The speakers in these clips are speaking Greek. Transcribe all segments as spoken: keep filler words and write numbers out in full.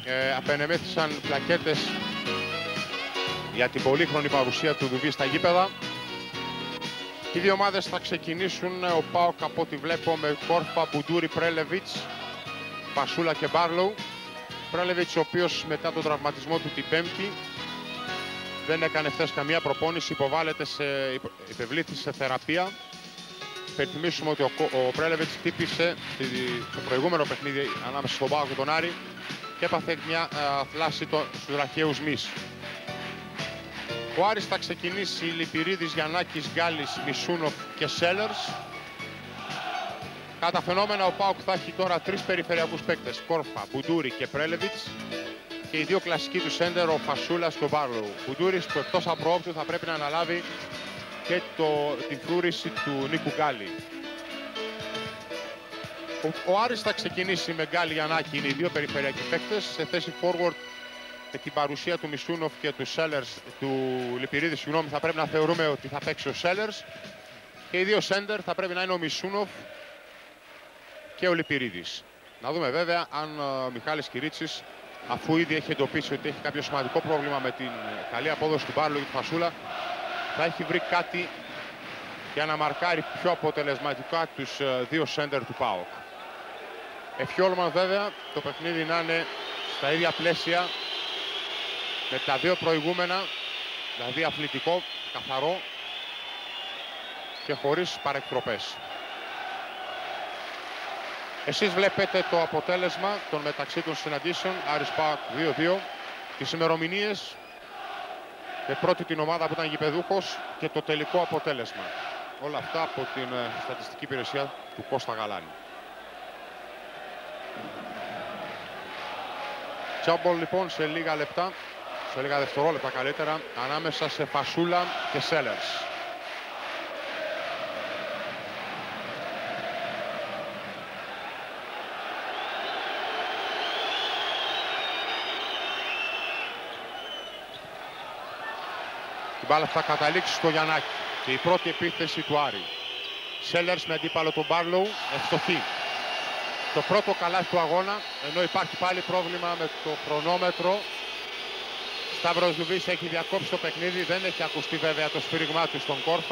ε, απενεμέθησαν πλακέτες για την πολύχρονη παρουσία του Δουβί στα γήπεδα. Οι δύο ομάδες θα ξεκινήσουν, ο ΠΑΟΚ από ό,τι βλέπω με Κόρφα, Μπουντούρη, Πρέλεβιτς, Φασούλα και Μπάρλοου. Πρέλεβιτς, ο οποίος μετά τον τραυματισμό του την Πέμπτη δεν έκανε χθες καμία προπόνηση, υποβάλλεται σε, υπευλήθη σε θεραπεία. Υπενθυμίσουμε ότι ο, ο Πρέλεβιτς χτύπησε το προηγούμενο παιχνίδι ανάμεσα στον ΠΑΟΚ και τον Άρη και έπαθε μια α, θλάση στους ραχαίους μυς. Ο Άρης θα ξεκινήσει Λιπηρίδης, Γιαννάκης, Γκάλης, Μισούνοφ και Σέλερς. Κατά φαινόμενα ο ΠΑΟΚ θα έχει τώρα τρεις περιφερειακούς παίκτες, Κόρφα, Μπουντούρη και Πρέλεβιτς, και οι δύο κλασικοί του σέντερ, ο Φασούλας και ο Μπάρλοου. Μπουντούρης που εκτός από όπτου θα πρέπει να αναλάβει και το, την φρούρηση του Νίκου Γκάλη. Ο, ο Άρης θα ξεκινήσει με Γκάλη, Γιαννάκη, είναι οι δύο περιφερειακοί παίκτες. Σε θέση forward με την παρουσία του Μισούνοφ και του Σέλερς, του Λιπηρίδη, συγγνώμη, θα πρέπει να θεωρούμε ότι θα παίξει ο Σέλερς. Και οι δύο σέντερ θα πρέπει να είναι ο Μισούνοφ και ο Λιπηρίδης. Να δούμε βέβαια αν ο Μιχάλης Κυρίτσης, αφού ήδη έχει εντοπίσει ότι έχει κάποιο σημαντικό πρόβλημα με την καλή απόδοση του Μπάρλου και του Φασούλα, θα έχει βρει κάτι για να μαρκάρει πιο αποτελεσματικά τους δύο σέντερ του ΠΑΟΚ. Ευχιόλμα βέβαια το παιχνίδι να είναι στα ίδια πλαίσια με τα δύο προηγούμενα, δηλαδή αθλητικό, καθαρό και χωρίς παρεκτροπές. Εσείς βλέπετε το αποτέλεσμα των μεταξύ των συναντήσεων, Άρης ΠΑΟΚ δύο δύο, τις ημερομηνίες, με πρώτη την ομάδα που ήταν γηπεδούχος και το τελικό αποτέλεσμα. Όλα αυτά από την uh, στατιστική υπηρεσία του Κώστα Γαλάνη. Τσάμπολ λοιπόν σε λίγα λεπτά, σε λίγα δευτερόλεπτα καλύτερα, ανάμεσα σε Φασούλα και Σέλερς. Η μπάλα θα καταλήξει στο Γιαννάκη και η πρώτη επίθεση του Άρη. Σέλερς με αντίπαλο τον Μπάρλοου, ευστοχή. Το πρώτο καλάθι του αγώνα, ενώ υπάρχει πάλι πρόβλημα με το χρονόμετρο. Σταύρος Λουβής έχει διακόψει το παιχνίδι, δεν έχει ακουστεί βέβαια το σφύριγμά του στον Κόρφα.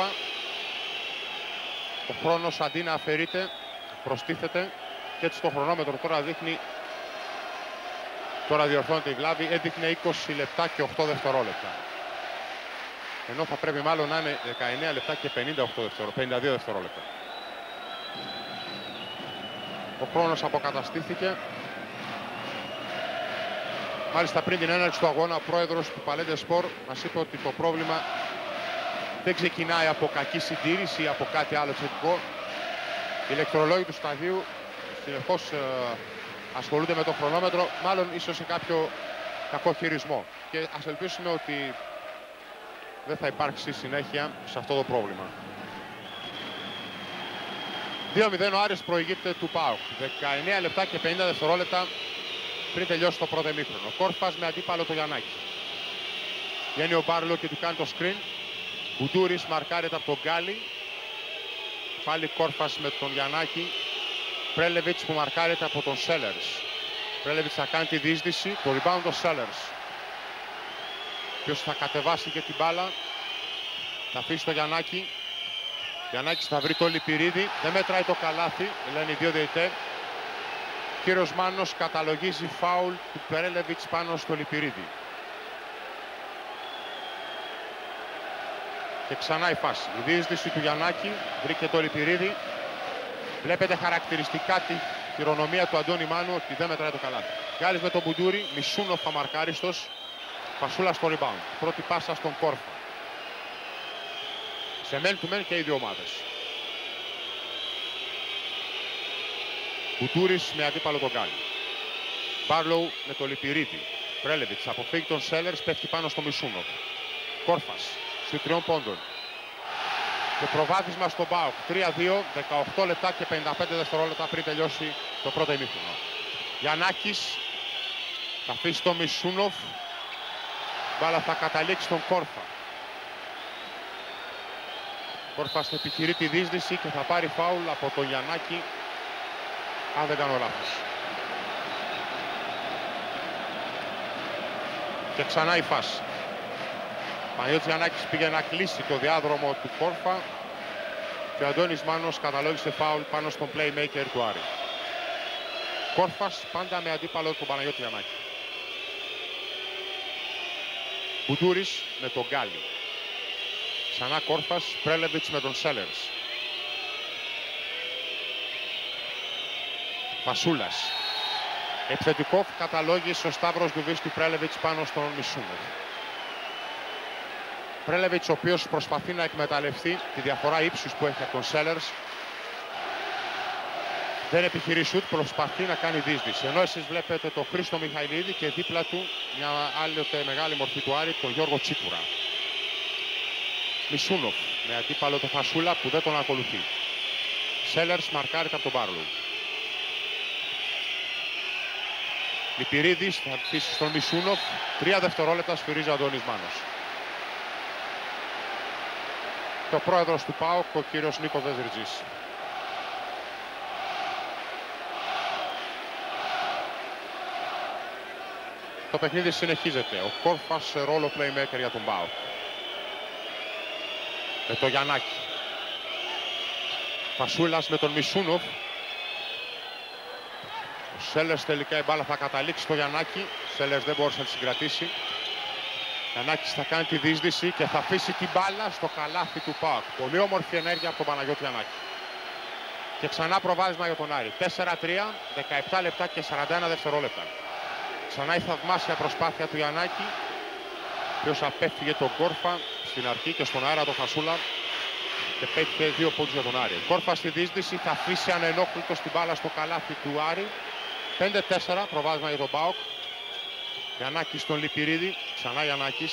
Ο χρόνος αντί να αφαιρείται, προστίθεται και έτσι το χρονόμετρο τώρα δείχνει, τώρα διορθώνεται η βλάβη, έδειχνε είκοσι λεπτά και οκτώ δευτερόλεπτα. Ενώ θα πρέπει μάλλον να είναι δεκαεννέα λεπτά και πενήντα οκτώ δευτερόλεπτα, πενήντα δύο δευτερόλεπτα. Ο χρόνος αποκαταστήθηκε. Μάλιστα πριν την έναρξη του αγώνα, ο πρόεδρος του Παλέντε Σπορ μας είπε ότι το πρόβλημα δεν ξεκινάει από κακή συντήρηση ή από κάτι άλλο θετικό. Οι ηλεκτρολόγοι του σταδίου συνεχώς ε, ασχολούνται με το χρονόμετρο, μάλλον ίσως σε κάποιο κακό χειρισμό. Και ας ελπίσουμε ότι δεν θα υπάρξει συνέχεια σε αυτό το πρόβλημα. δύο μηδέν ο Άρης προηγείται του ΠΑΟΚ. δεκαεννέα λεπτά και πενήντα δευτερόλεπτα πριν τελειώσει το πρώτο ημίχρονο. Κόρφας με αντίπαλο το Γιαννάκη. Βγαίνει ο Μπάρλο και του κάνει το screen. Μπουντούρης μαρκάρεται από τον Γκάλη. Πάλι Κόρφας με τον Γιαννάκη. Πρέλεβιτς που μαρκάρεται από τον Σέλερς. Πρέλεβιτς θα κάνει τη διείσδυση. Το rebound ο Σέλερς. Ποιος θα κατεβάσει και την μπάλα. Θα αφήσει το Γιαννάκη. Γιαννάκης θα βρει το Λιπηρίδη. Δεν μετράει το καλάθι, λένε οι δύο διαιτητές. Κύριος Μάνος καταλογίζει φάουλ του Πρέλεβιτς πάνω στο Λιπηρίδη. Και ξανά η φάση. Η διείσδυση του Γιαννάκη, βρήκε το Λιπηρίδη. Βλέπετε χαρακτηριστικά τη χειρονομία του Αντώνη Μάνου ότι δεν μετράει το καλάθι. Γκάλης με τον Μπουντούρη, Μισούνοφ αμαρκάριστος. Φασούλα στο rebound. Πρώτη πάσα στον Κόρφα. Σε μεν του μεν και οι δύο ομάδες. Μπουντούρης με αντίπαλο τον Γκάλη. Μπάρλοου με το Λιπηρίδη. Πρέλεβιτς αποφύγει τον Σέλερς, πέφτει πάνω στο Μισούνοφ. Κόρφας, στους τριών πόντων. Και προβάδισμα στον ΠΑΟΚ. τρία δύο, δεκαοκτώ λεπτά και πενήντα πέντε δευτερόλεπτα πριν τελειώσει το πρώτο ημίχρονο. Γιαννάκης θα αφήσει τον Μισούνοφ. Μπάλα θα καταλήξει στον Κόρφα. Κόρφας επιχειρεί τη διείσδυση και θα πάρει φάουλ από τον Γιαννάκη, αν δεν κάνω λάθος. Και ξανά η φάση. Παναγιώτης Γιαννάκης πήγε να κλείσει το διάδρομο του Κόρφα και ο Αντώνης Μάνος καταλόγισε φάουλ πάνω στον playmaker του Άρη. Κόρφας πάντα με αντίπαλο τον Παναγιώτη Γιαννάκη. Μπουτούρης με τον Γκάλι. Ξανά Κόρφας, Πρέλεβιτς με τον Σέλερς. Φασούλας. Επιθετικό καταλόγησε ο Σταύρος Ντουβής του Πρέλεβιτς πάνω στον Μισούνοφ. Πρέλεβιτς, ο οποίος προσπαθεί να εκμεταλλευτεί τη διαφορά ύψους που έχει από τον Σέλερς. Δεν επιχειρεί σουτ, προσπαθεί να κάνει δίσδυση. Ενώ εσείς βλέπετε τον Χρήστο Μιχαηλίδη και δίπλα του μια άλλοτε μεγάλη μορφή του Άρη, τον Γιώργο Τσίπουρα. Μισούνοφ με αντίπαλο το Φασούλα που δεν τον ακολουθεί. Σέλερς μαρκάρεται από τον Μπάρλου. Λυπηρίδης θα αφήσει στον Μισούνοφ. Τρία δευτερόλεπτα σφυρίζει ο Αντώνης Μάνος. Και ο πρόεδρος του ΠΑΟΚ, ο κύριος Νίκος Δεσριτζής. Το παιχνίδι συνεχίζεται. Ο Κόρφας σε ρόλο playmaker για τον ΠΑΟΚ. Με το Γιαννάκη. Φασούλας με τον Μισούνοφ. Ο Σέλερς τελικά η μπάλα θα καταλήξει στο Γιαννάκη. Ο Σέλερς δεν μπόρεσε να τη συγκρατήσει. Γιαννάκης θα κάνει τη δίσδυση και θα αφήσει την μπάλα στο καλάθι του ΠΑΟΚ. Πολύ όμορφη ενέργεια από τον Παναγιώτη Γιαννάκη. Και ξανά προβάδισμα για τον Άρη. τέσσερα τρία, δεκαεπτά λεπτά και σαράντα ένα δευτερόλεπτα. Ξανά η θαυμάσια προσπάθεια του Γιαννάκη, ο οποίος απέφυγε τον Κόρφα στην αρχή και στον αέρα τον Φασούλα και πέτυχε δύο πόντους για τον Άρη. Κόρφα στη δίσδυση θα αφήσει ανενόχλητο στην μπάλα στο καλάθι του Άρη. πέντε τέσσερα προβάδισμα για τον ΠΑΟΚ. Γιαννάκης στον Λυπηρίδη, ξανά Γιαννάκης.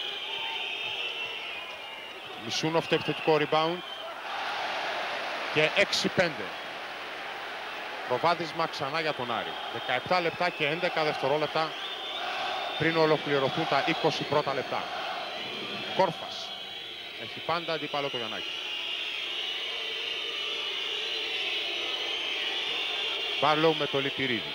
Μισούνοφ το επιθετικό rebound. Και έξι πέντε. Προβάδισμα ξανά για τον Άρη. δεκαεπτά λεπτά και έντεκα δευτερόλεπτα πριν ολοκληρωθούν τα είκοσι πρώτα λεπτά. Κόρφας έχει πάντα αντίπαλο το Γιαννάκη. Μπάρλοου με το Λυπηρίδη.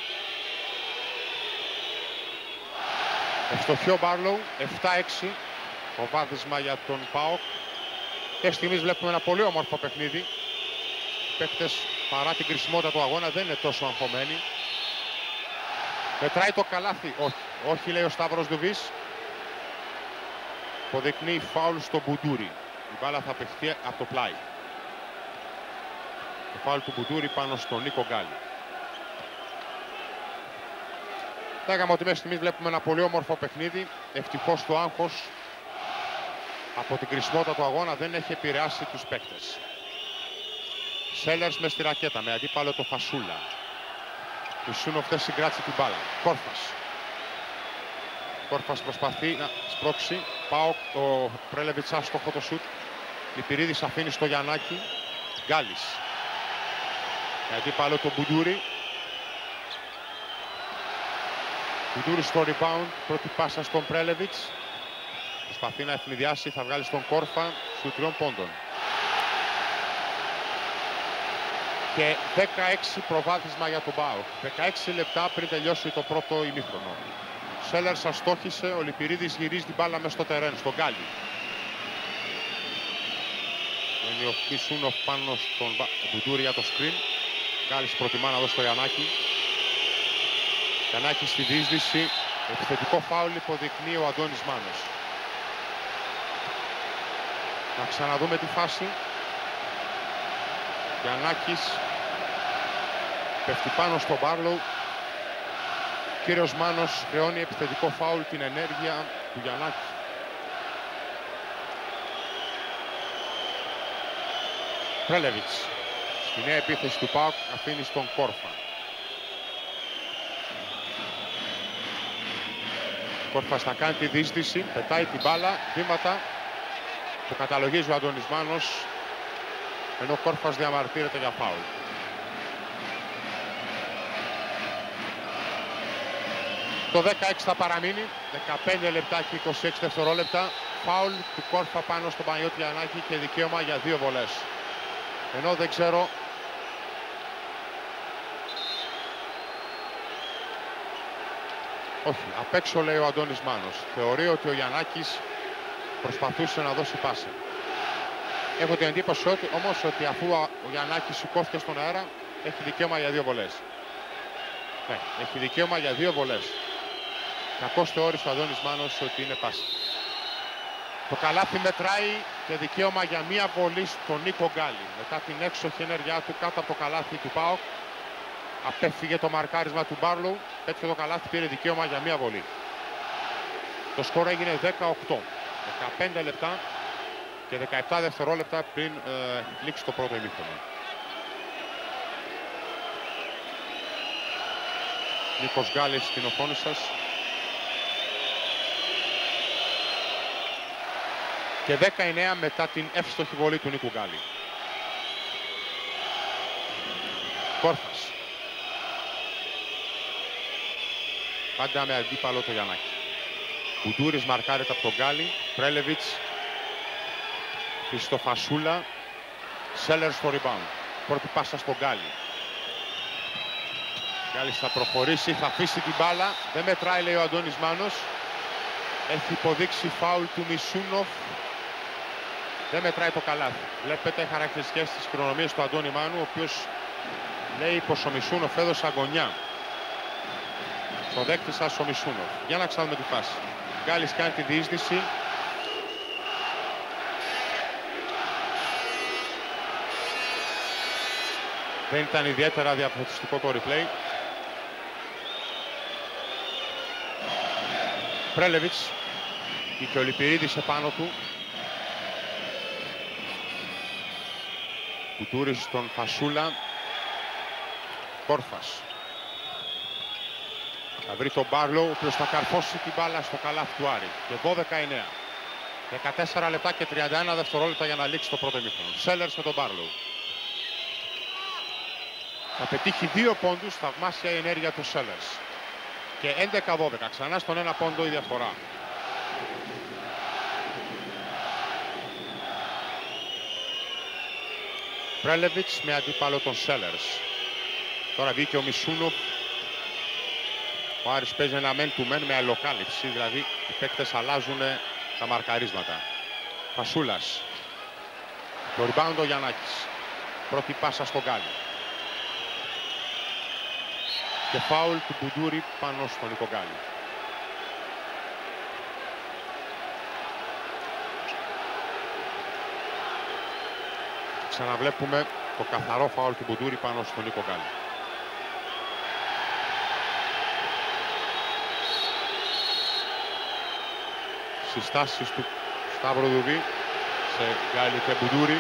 Ευστοχεί ο Μπάρλοου, επτά έξι. Προβάδισμα για τον ΠΑΟΚ. Και στιγμής βλέπουμε ένα πολύ όμορφο παιχνίδι. Οι παίκτες παρά την κρισιμότητα του αγώνα δεν είναι τόσο αγχωμένοι. Μετράει το καλάθι. Όχι, όχι λέει ο Σταύρος Ντουβής. Αποδεικνύει φάουλ στο Μπουτούρι. Η μπάλα θα παιχτεί από το πλάι. Το φάουλ του Μπουτούρι πάνω στον Νίκο Γκάλι. Λέγαμε ότι μέχρι στιγμής βλέπουμε ένα πολύ όμορφο παιχνίδι. Ευτυχώς το άγχος από την κρισιμότητα του αγώνα δεν έχει επηρεάσει τους παίκτες. Σέλερς με στη ρακέτα, με αντίπαλο το Φασούλα. Μισούνοφ δεν συγκράτησε την μπάλα. Κόρφας. Κόρφας προσπαθεί να σπρώξει. Πάω το Πρέλεβιτς άστοχο το σουτ. Λυπηρίδης αφήνει στο Γιαννάκη. Γκάλης. Με αντίπαλο το Μπουτούρι. Μπουτούρι στο rebound. Πρώτη πάσα στον Πρέλεβιτς. Προσπαθεί να ευνηδιάσει, θα βγάλει στον Κόρφα σου τριών πόντων. Και δεκαέξι προβάδισμα για τον ΠΑΟΚ. δεκαέξι λεπτά πριν τελειώσει το πρώτο ημίχρονο. Σέλερς αστόχησε, ο Λυπηρίδης γυρίζει την μπάλα μέσα στο τερέν, στον Γκάλι. Είναι ο Μισούνοφ πάνω στον Μπουτούρι για το screen. Γκάλης προτιμά να δώσει το Γιαννάκη. Γιαννάκη στη δίσδυση. Επιθετικό φάουλ υποδεικνύει ο Αντώνης Μάνος. Να ξαναδούμε τη φάση. Γιαννάκης πέφτει πάνω στον Μπάρλοου. Κύριος Μάνος χρεώνει επιθετικό φάουλ την ενέργεια του Γιαννάκη. Πρέλεβιτς στη νέα επίθεση του ΠΑΟΚ αφήνει στον Κόρφα. Κόρφας θα κάνει τη δίσδυση, πετάει την μπάλα, βήματα. Το καταλογίζει ο Αντώνης Μάνος, ενώ ο Κόρφας διαμαρτύρεται για φάουλ. Το δεκαέξι θα παραμείνει, δεκαπέντε λεπτά και είκοσι έξι δευτερόλεπτα. Φάουλ του Κόρφα πάνω στον Παναγιώτη Γιαννάκη και δικαίωμα για δύο βολές. Ενώ δεν ξέρω Όχι, απ' έξω λέει ο Αντώνης Μάνος. Θεωρεί ότι ο Γιαννάκης προσπαθούσε να δώσει πάσα. Έχω την εντύπωση ότι, όμως ότι αφού ο Γιαννάκης σηκώθηκε στον αέρα, έχει δικαίωμα για δύο βολές. Ναι, έχει δικαίωμα για δύο βολές. Κακώς θεώρησε ο Αντώνης Μάνος ότι είναι πάσα. Το καλάθι μετράει και δικαίωμα για μία βολή στον Νίκο Γκάλι. Μετά την έξοχη ενέργειά του κάτω από το καλάθι του ΠΑΟΚ, απέφυγε το μαρκάρισμα του Μπάρλοου, πέτυχε το καλάθι, πήρε δικαίωμα για μία βολή. Το σκορ έγινε δεκαοκτώ. δεκαπέντε λεπτά και δεκαεπτά δευτερόλεπτα πριν ε, λήξει το πρώτο ημίχρονο. Νίκος Γκάλης στην οθόνη σας. Και δέκα εννέα μετά την εύστοχη βολή του Νίκου Γκάλη. Κόρφας. Πάντα με αντίπαλο το Γιαννάκη. Κουντούρης μαρκάρεται από τον Γκάλη. Πρέλεβιτς. Χριστοφασούλα. Σέλερ στο rebound. Πρώτη πάσα στον Γκάλη. Γκάλης θα προχωρήσει, θα αφήσει την μπάλα. Δεν μετράει, λέει ο Αντώνης Μάνος. Έχει υποδείξει φάουλ του Μισούνοφ. Δεν μετράει το καλάθι. Βλέπετε χαρακτηριστικές της χειρονομίας του Αντώνη Μάνου, ο οποίος λέει πως ο Μισούνοφ έδωσε αγωνιά. Στο δέκτη σας ο Μισούνοφ. Για να ξαναδούμε τη φάση. Γκάλης κάνει τη διείσδυση. Δεν ήταν ιδιαίτερα διαφορετικό το replay. Πρέλεβιτς. Είχε ο Λιπηρίδης επάνω του. Κουτούρης στον Φασούλα. Κόρφας. Θα βρει τον Μπάρλοου, ο οποίος θα καρφώσει την μπάλα στο καλάθι του Άρη. Και δώδεκα εννέα. δεκατέσσερα λεπτά και τριάντα ένα δευτερόλεπτα για να λήξει το πρώτο ημίχρονο. Σέλερς με τον Μπάρλοου. Θα πετύχει δύο πόντους, θαυμάσια η ενέργεια του Σέλερς. Και έντεκα δώδεκα. Ξανά στον ένα πόντο η διαφορά. Πρέλεβιτς με αντίπαλο τον Σέλερς. Τώρα βγήκε ο Μισούνοφ. Ο Άρης παίζει ένα men to men με αλληλοκάλυψη, δηλαδή οι παίκτες αλλάζουν τα μαρκαρίσματα. Φασούλας. Το rebound ο Γιαννάκης. Πρώτη πάσα στον Γκάλη. Και φάουλ του Μπουντούρη πάνω στον Νίκο Γκάλη. Ξαναβλέπουμε το καθαρό φάουλ του Μπουντούρη πάνω στον Νίκο Γκάλη. Συστάσεις του Σταύρο Δουβή σε Γκάλη και Μπουντούρη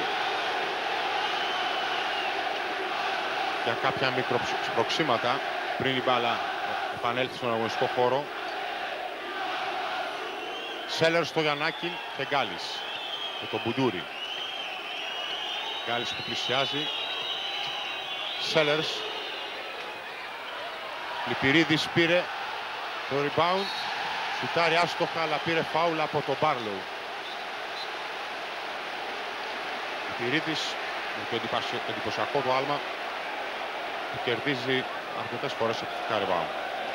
για κάποια μικροσπροξήματα πριν η μπάλα επανέλθει στον αγωνιστικό χώρο. Σέλερ στο Γιαννάκη και Γκάλης με τον Μπουντούρη. Γκάλης που πλησιάζει. Σέλερς. Λιπηρίδης πήρε το rebound. Σουτάρει άστοχα, αλλά πήρε φάουλ από τον Μπάρλοου. Λιπηρίδης με το εντυπωσιακό του άλμα που κερδίζει αρκετές φορές επιθετικά rebound.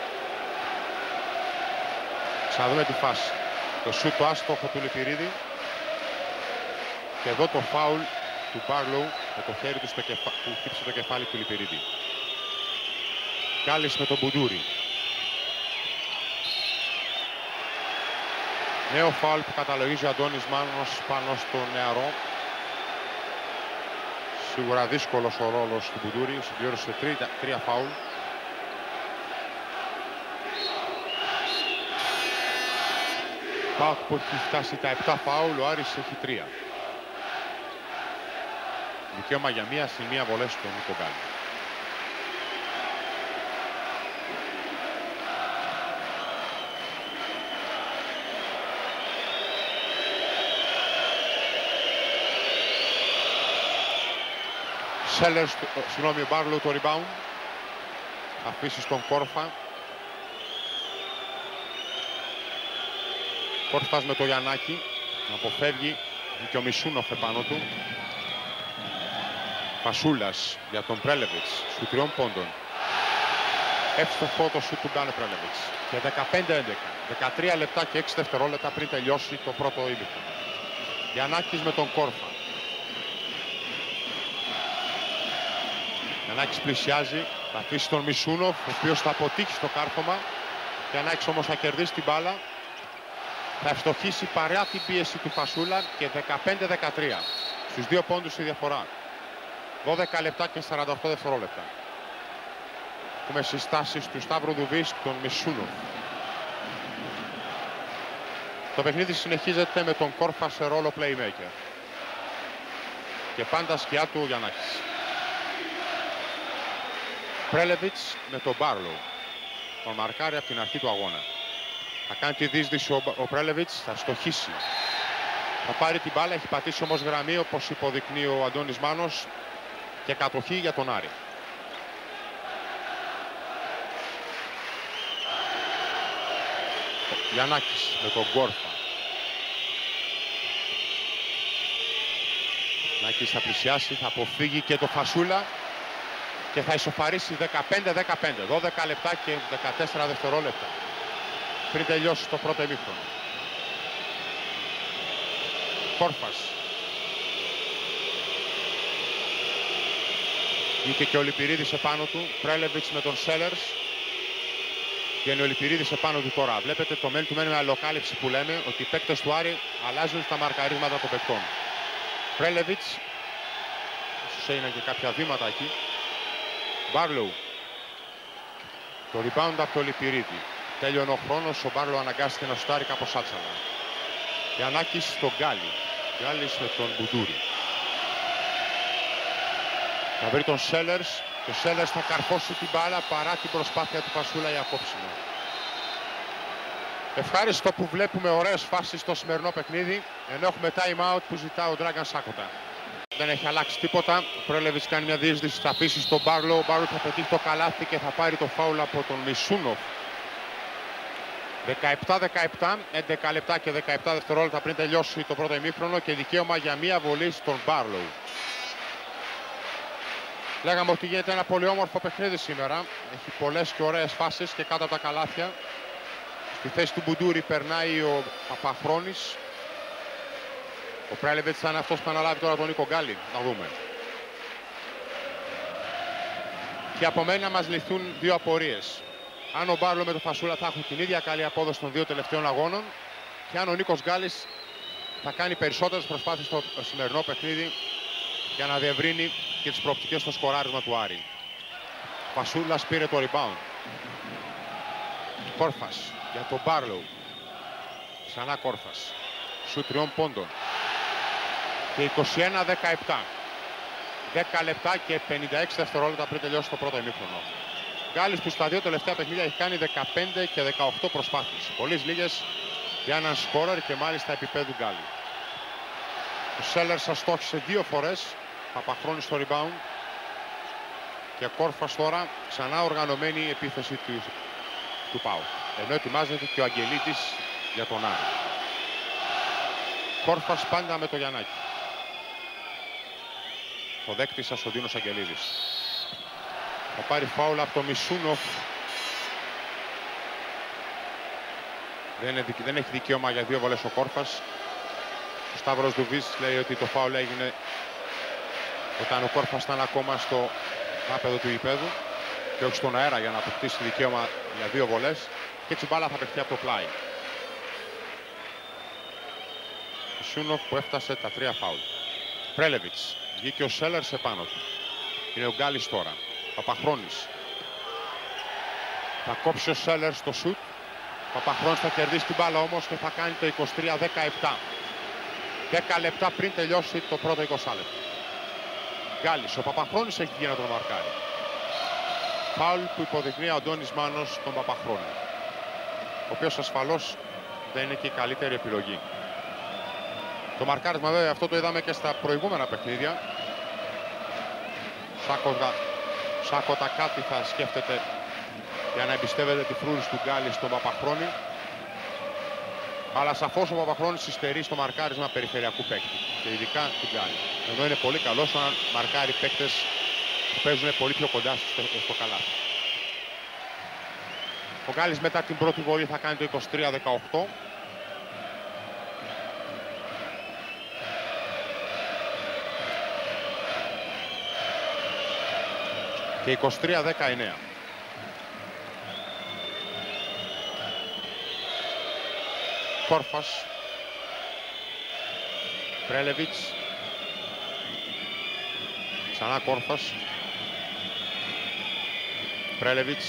Ξαναδούμε τη φάση. Το σουτ το άστοχο του Λιπηρίδη. Και εδώ το φάουλ του Μπάρλοου με το χέρι του στο κεφα... που χτύπησε το κεφάλι του Λιπηρίδη. Γκάλης με τον Μπουντούρη. Νέο φάουλ που καταλογίζει ο Αντώνης Μάνος πάνω στο νεαρό. Σίγουρα δύσκολος ο ρόλος του Μπουντούρη. Συμπλήρωσε τρία, τρία φάουλ. ΠΑΟΚ που έχει φτάσει τα επτά φάουλ, ο Άρης έχει τρία. Δικαίωμα για μία συν μία βολές στον Νίκο Γκάλη. Σέλερς, συγγνώμη, Μπάρλοου το rebound. Θα αφήσει στον Κόρφα. Κόρφας με το Γιαννάκη. Να αποφεύγει και ο Μισούνοφ επάνω του. Φασούλας για τον Πρέλεβιτς, σου τριών πόντων. εύστοχο το σουτ του Ντάνε Πρέλεβιτς. Και δεκαπέντε έντεκα. δεκατρία λεπτά και έξι δευτερόλεπτα πριν τελειώσει το πρώτο ημίχρονο. Γιαννάκης με τον Κόρφα. Γιαννάκης πλησιάζει, θα αφήσει τον Μισούνοφ, ο οποίος θα αποτύχει στο κάρφωμα. Γιαννάκης όμως θα κερδίσει την μπάλα. Θα ευστοχίσει παρά την πίεση του Φασούλα και δεκαπέντε δεκατρία. Στους δύο πόντους η διαφορά. δώδεκα λεπτά και σαράντα οκτώ δευτερόλεπτα. Έχουμε συστάσεις του Σταύρου Δουβής, τον Μισούνοφ. Το παιχνίδι συνεχίζεται με τον Κόρφα σε ρόλο playmaker. Και πάντα σκιά του ο Γιαννάκης. Πρέλεβιτς με τον Μπάρλο. Τον μαρκάρει από την αρχή του αγώνα. Θα κάνει τη δίσδυση ο, ο Πρέλεβιτς, θα στοχίσει. Θα πάρει την μπάλα, έχει πατήσει όμως γραμμή όπως υποδεικνύει ο Αντώνης Μάνος και κατοχή για τον Άρη. Γιαννάκης με τον Κόρφα. Γιαννάκης θα πλησιάσει, θα αποφύγει και το Φασούλα και θα ισοφαρίσει δεκαπέντε δεκαπέντε. δώδεκα λεπτά και δεκατέσσερα δευτερόλεπτα πριν τελειώσει το πρώτο ημίχρονο. Κόρφας. Βγήκε και ο Λιπηρίδης επάνω του. Πρέλεβιτς με τον Σέλερς. Βγαίνει ο Λιπηρίδης επάνω του τώρα. Βλέπετε το man to man με αλλοκάλυψη που λέμε, ότι οι παίκτες του Άρη αλλάζουν στα μαρκαρίσματα των παικτών. Πρέλεβιτς. Ίσως έγιναν και κάποια βήματα εκεί. Μπάρλοου. Το rebound από το Λιπηρίδη. Τέλειωνε ο χρόνος, ο Μπάρλοου αναγκάστηκε να σουτάρει κάπως άτσαλα. Γιαννάκης στον Γκάλι. Γκάλης με τον Μπουντούρη. Θα βρει τον Σέλερς και ο Σέλερς θα καρφώσει την μπάλα παρά την προσπάθεια του Φασούλα για κόψιμο. Ευχάριστο που βλέπουμε ωραίες φάσεις στο σημερινό παιχνίδι, ενώ έχουμε time out που ζητά ο Dragan Σάκοτα. Δεν έχει αλλάξει τίποτα. Ο Πρέλεβιτς κάνει μια διείσδυση, θα αφήσει στον Μπάρλο. Ο Μπάρλο θα πετύχει το καλάθι και θα πάρει το φάουλ από τον Μισούνοφ. δεκαεπτά δεκαεπτά, έντεκα λεπτά και δεκαεπτά δευτερόλεπτα πριν τελειώσει το πρώτο ημίχρονο και δικαίωμα για μία βολή στον Μπάρλο. Λέγαμε ότι γίνεται ένα πολύ όμορφο παιχνίδι σήμερα. Έχει πολλές και ωραίες φάσεις και κάτω από τα καλάθια. Στη θέση του Μπουντούρη περνάει ο Παπαχρόνης. Ο Πρέλεβιτς θα είναι αυτός που αναλάβει τώρα τον Νίκο Γκάλι. Να δούμε. Και από μένα μας λυθούν δύο απορίες. Αν ο Μπάρλο με τον Φασούλα θα έχουν την ίδια καλή απόδοση των δύο τελευταίων αγώνων και αν ο Νίκος Γκάλης θα κάνει περισσότερες προσπάθειες στο σημερινό παιχνίδι για να διευρύνει και τις προοπτικές στο σκοράρισμα του Άρη. Φασούλας πήρε το rebound. Κόρφας για τον Μπάρλο. Ξανά Κόρφας. Σου τριών πόντων. Και είκοσι ένα δεκαεπτά. δέκα λεπτά και πενήντα έξι δευτερόλεπτα πριν τελειώσει το πρώτο ημίχρονο. Γκάλης που στα δύο τελευταία παιχνίδια έχει κάνει δεκαπέντε και δεκαοκτώ προσπάθειες. Πολλές λίγες για έναν σκόρερ και μάλιστα επίπεδου Γκάλη. Ο Σέλερς αστόχησε δύο φορές. Παπαχρόνης στο rebound. Και Κόρφας τώρα ξανά οργανωμένη η επίθεση του, του ΠΑΟ. Ενώ ετοιμάζεται και ο Αγγελίτης για τον Άρη. Κόρφας πάντα με το Γιαννάκη. Το δέκτη σας ο Δίνος Αγγελίδης. Θα πάρει φάουλ από το Μισούνοφ. Δεν, είναι, δεν έχει δικαίωμα για δύο βολές ο Κόρφας. Ο Σταύρος Δουβής λέει ότι το φάουλ έγινε όταν ο Κόρφας ήταν ακόμα στο άπεδο του γηπέδου και όχι στον αέρα για να αποκτήσει δικαίωμα για δύο βολές. Και έτσι μπάλα θα παιχτεί από το πλάι. Μισούνοφ που έφτασε τα τρία φάουλ. Πρέλεβιτς. Βγήκε ο Σέλερς επάνω του. Είναι ο Γκάλης τώρα. Παπαχρόνης. Θα κόψει ο Σέλερς το σουτ. Παπαχρόνης θα κερδίσει την μπάλα όμως και θα κάνει το είκοσι τρία δεκαεπτά. δέκα λεπτά πριν τελειώσει το πρώτο είκοσι λεπτό. Γκάλης. Ο Παπαχρόνης έχει βγει να τον μαρκάρει. Φάουλ που υποδεικνύει ο Αντώνης Μάνος τον Παπαχρόνη. Ο οποίος ασφαλώς δεν είναι και η καλύτερη επιλογή. Το μαρκάρισμα βέβαια αυτό το είδαμε και στα προηγούμενα παιχνίδια. Σάκοτα, Σάκοτα κάτι θα σκέφτεται για να εμπιστεύεται τη φρούρηση του Γκάλη στον Παπαχρόνη. Αλλά σαφώς ο Παπαχρόνης υστερεί στο μαρκάρισμα περιφερειακού παίκτη. Και ειδικά του Γκάλη. Ενώ είναι πολύ καλός να μαρκάρει παίκτες που παίζουν πολύ πιο κοντά στο καλάθι. Ο Γκάλης μετά την πρώτη βολή θα κάνει το είκοσι τρία δεκαοκτώ. Και είκοσι τρία δεκαεννέα. Κόρφας. Πρέλεβιτς. Ξανά Κόρφας. Πρέλεβιτς.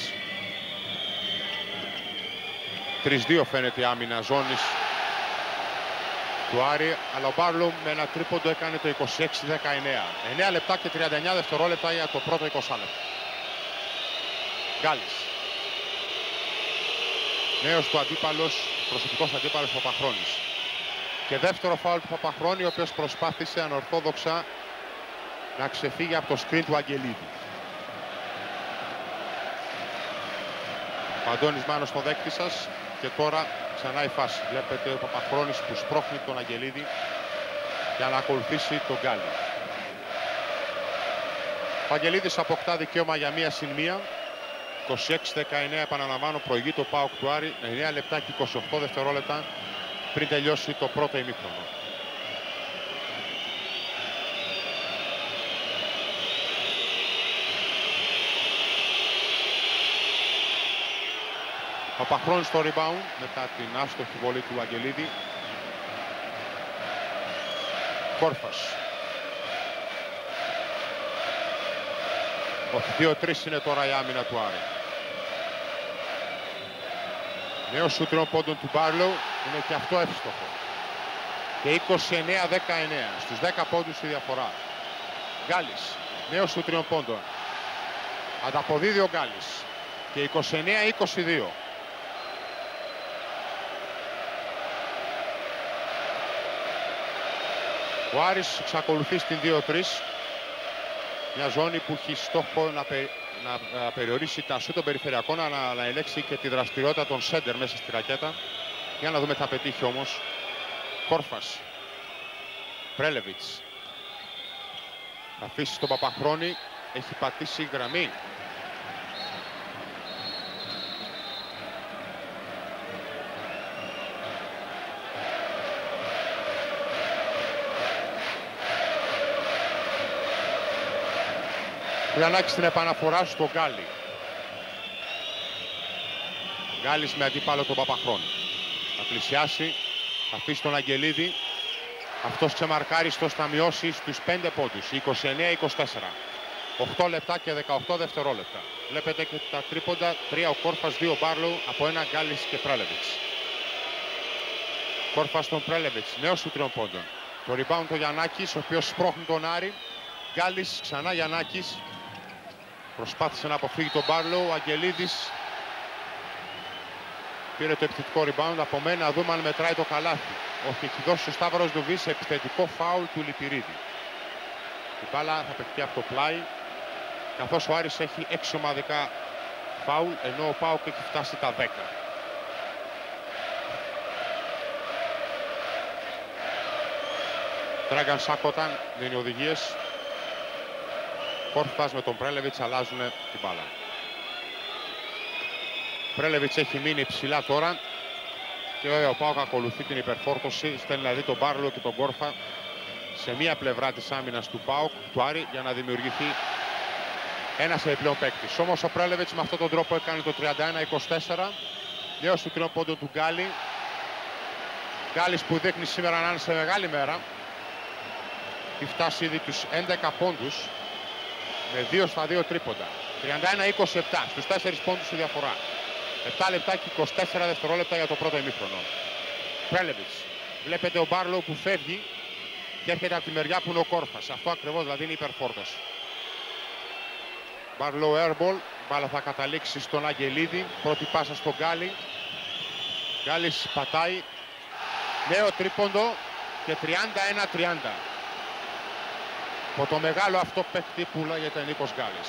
τρία δύο φαίνεται η άμυνα ζώνης του Άρη, αλλά ο Μπάρλοου με ένα τρίποντο έκανε το είκοσι έξι δεκαεννέα. εννέα λεπτά και τριάντα εννέα δευτερόλεπτα για το πρώτο είκοσι λεπτό. Γκάλης. Νέος του αντίπαλος, προσωπικός αντίπαλος Παπαχρόνης. Και δεύτερο φάουλ του Παπαχρόνη, ο οποίος προσπάθησε ανορθόδοξα να ξεφύγει από το σκριν του Αγγελίδη. Ο Αντώνης Μάνος στο δέκτη σας και τώρα ξανά η φάση. Βλέπετε ο Παπαχρόνης που σπρώχνει τον Αγγελίδη για να ακολουθήσει τον Γκάλη. Ο Αγγελίδης αποκτά δικαίωμα για μία συν μία. είκοσι έξι δεκαεννέα, επαναλαμβάνω, προηγεί το ΠΑΟΚ του Άρη. εννέα λεπτά και είκοσι οκτώ δευτερόλεπτα πριν τελειώσει το πρώτο ημίχρονο. Παπαχρόνης στο rebound μετά την άστοχη βολή του Αγγελίδη. Κόρφας. Όχι, δύο τρία είναι τώρα η άμυνα του Άρη. Νέο σουτ τριών πόντων του Μπάρλοου είναι και αυτό εύστοχο. Και είκοσι εννέα δεκαεννέα, στους δέκα πόντους η διαφορά. Γκάλης, νέο σουτ τριών πόντων. Ανταποδίδει ο Γκάλης. Και είκοσι εννέα είκοσι δύο. Ο Άρης εξακολουθεί στην δύο τρία. Μια ζώνη που έχει στόχο να, πε, να, να περιορίσει τα σου των περιφερειακών, να, να ελέγξει και τη δραστηριότητα των σέντερ μέσα στη ρακέτα. Για να δούμε θα πετύχει όμως. Κόρφας. Πρέλεβιτς. Θα αφήσει τον Παπαχρόνη. Έχει πατήσει γραμμή. Γιαννάκης στην επαναφορά στο Γκάλη. Γκάλης με αντίπαλο τον Παπαχρόνη. Θα πλησιάσει, θα αφήσει τον Αγγελίδη. Αυτός ξεμαρκάριστος θα μειώσει στους πέντε πόντους. είκοσι εννέα είκοσι τέσσερα. οκτώ λεπτά και δεκαοκτώ δευτερόλεπτα. Βλέπετε και τα τρίποντα. τρία ο Κόρφας, δύο Μπάρλοου, από ένα Γκάλης και Πρέλεβιτς. Κόρφας τον Πρέλεβιτς, νέος του τριών πόντων. Το rebound το Γιαννάκης, ο οποίος σπρώχνει τον Άρη. Γκάλης, ξανά Γιαννάκης. Προσπάθησε να αποφύγει τον Μπάρλοου. Ο Αγγελίδης πήρε το επιθετικό rebound. Από μένα να δούμε αν μετράει το καλάθι. Όχι, έχει δώσει ο Σταύρος Δουβής επιθετικό φάουλ του Λυπηρίδη. Η μπάλα θα παιχτεί από το πλάι, καθώς ο Άρης έχει έξι ομαδικά φάουλ, ενώ ο ΠΑΟΚ έχει φτάσει τα δέκα. Τράγκαν Σάκοταν δίνει οδηγίες. Κόρφας με τον Πρέλεβιτς αλλάζουν την μπάλα. Πρέλεβιτς έχει μείνει ψηλά τώρα και ο ΠΑΟΚ ακολουθεί την υπερφόρτωση. Στέλνει δηλαδή τον Μπάρλο και τον Κόρφα σε μία πλευρά της άμυνας του ΠΑΟΚ, του Άρη, για να δημιουργηθεί ένας επιπλέον παίκτης. Όμως ο Πρέλεβιτς με αυτόν τον τρόπο έκανε το τριάντα ένα είκοσι τέσσερα. Νέος του τριών πόντων του Γκάλη. Γκάλης που δείχνει σήμερα να είναι σε μεγάλη μέρα. Έχει φτάσει ήδη τους έντεκα πόντους με δύο στα δύο τρίποντα. τριάντα ένα είκοσι επτά, στους τέσσερις πόντους η διαφορά. επτά λεπτά και είκοσι τέσσερα δευτερόλεπτα για το πρώτο ημίχρονο. Πρέλεβιτς. Βλέπετε ο Μπάρλοου που φεύγει και έρχεται από τη μεριά που είναι ο Κόρφας. Αυτό ακριβώς δηλαδή είναι υπερφόρτωση. Μπάρλοου airball. Μπάλα θα καταλήξει στον Αγγελίδη. Πρώτη πάσα στον Γκάλη. Γκάλης πατάει. Νέο τρίποντο και τριάντα ένα τριάντα. Από το μεγάλο αυτό παίκτη που λέγεται Νίκος Γκάλης.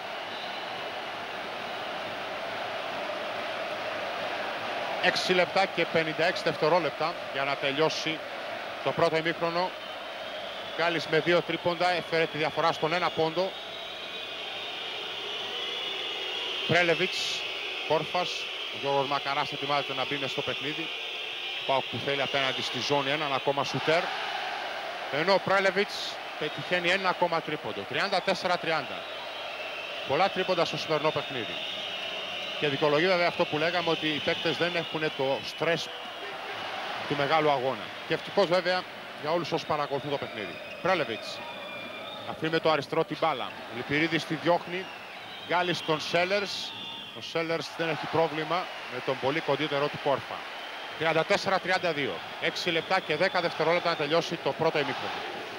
έξι λεπτά και πενήντα έξι δευτερόλεπτα για να τελειώσει το πρώτο ημίχρονο. Γκάλης με δύο τρίποντα έφερε τη διαφορά στον ένα πόντο. Πρέλεβιτς, Κόρφας, Ο Γιώργος Μακαράς ετοιμάζεται να μπει μες στο παιχνίδι. Ο ΠΑΟΚ που θέλει απέναντι στη ζώνη έναν ακόμα σουτέρ. Ενώ ο Πρέλεβιτς πετυχαίνει ένα ακόμα τρίποντο. τριάντα τέσσερα τριάντα. Πολλά τρίποντα στο σημερινό παιχνίδι. Και δικαιολογεί βέβαια αυτό που λέγαμε, ότι οι παίκτες δεν έχουν το στρες του μεγάλου αγώνα. Και ευτυχώς βέβαια για όλους όσους παρακολουθούν το παιχνίδι. Πρέλεβιτς αφήνει με το αριστερό την μπάλα. Ο Λιπηρίδης τη διώχνει. Γκάλης στον Σέλερς. Ο Σέλερς δεν έχει πρόβλημα με τον πολύ κοντύτερό του Κόρφα. τριάντα τέσσερα τριάντα δύο. έξι λεπτά και δέκα δευτερόλεπτα να τελειώσει το πρώτο ημίχρονο.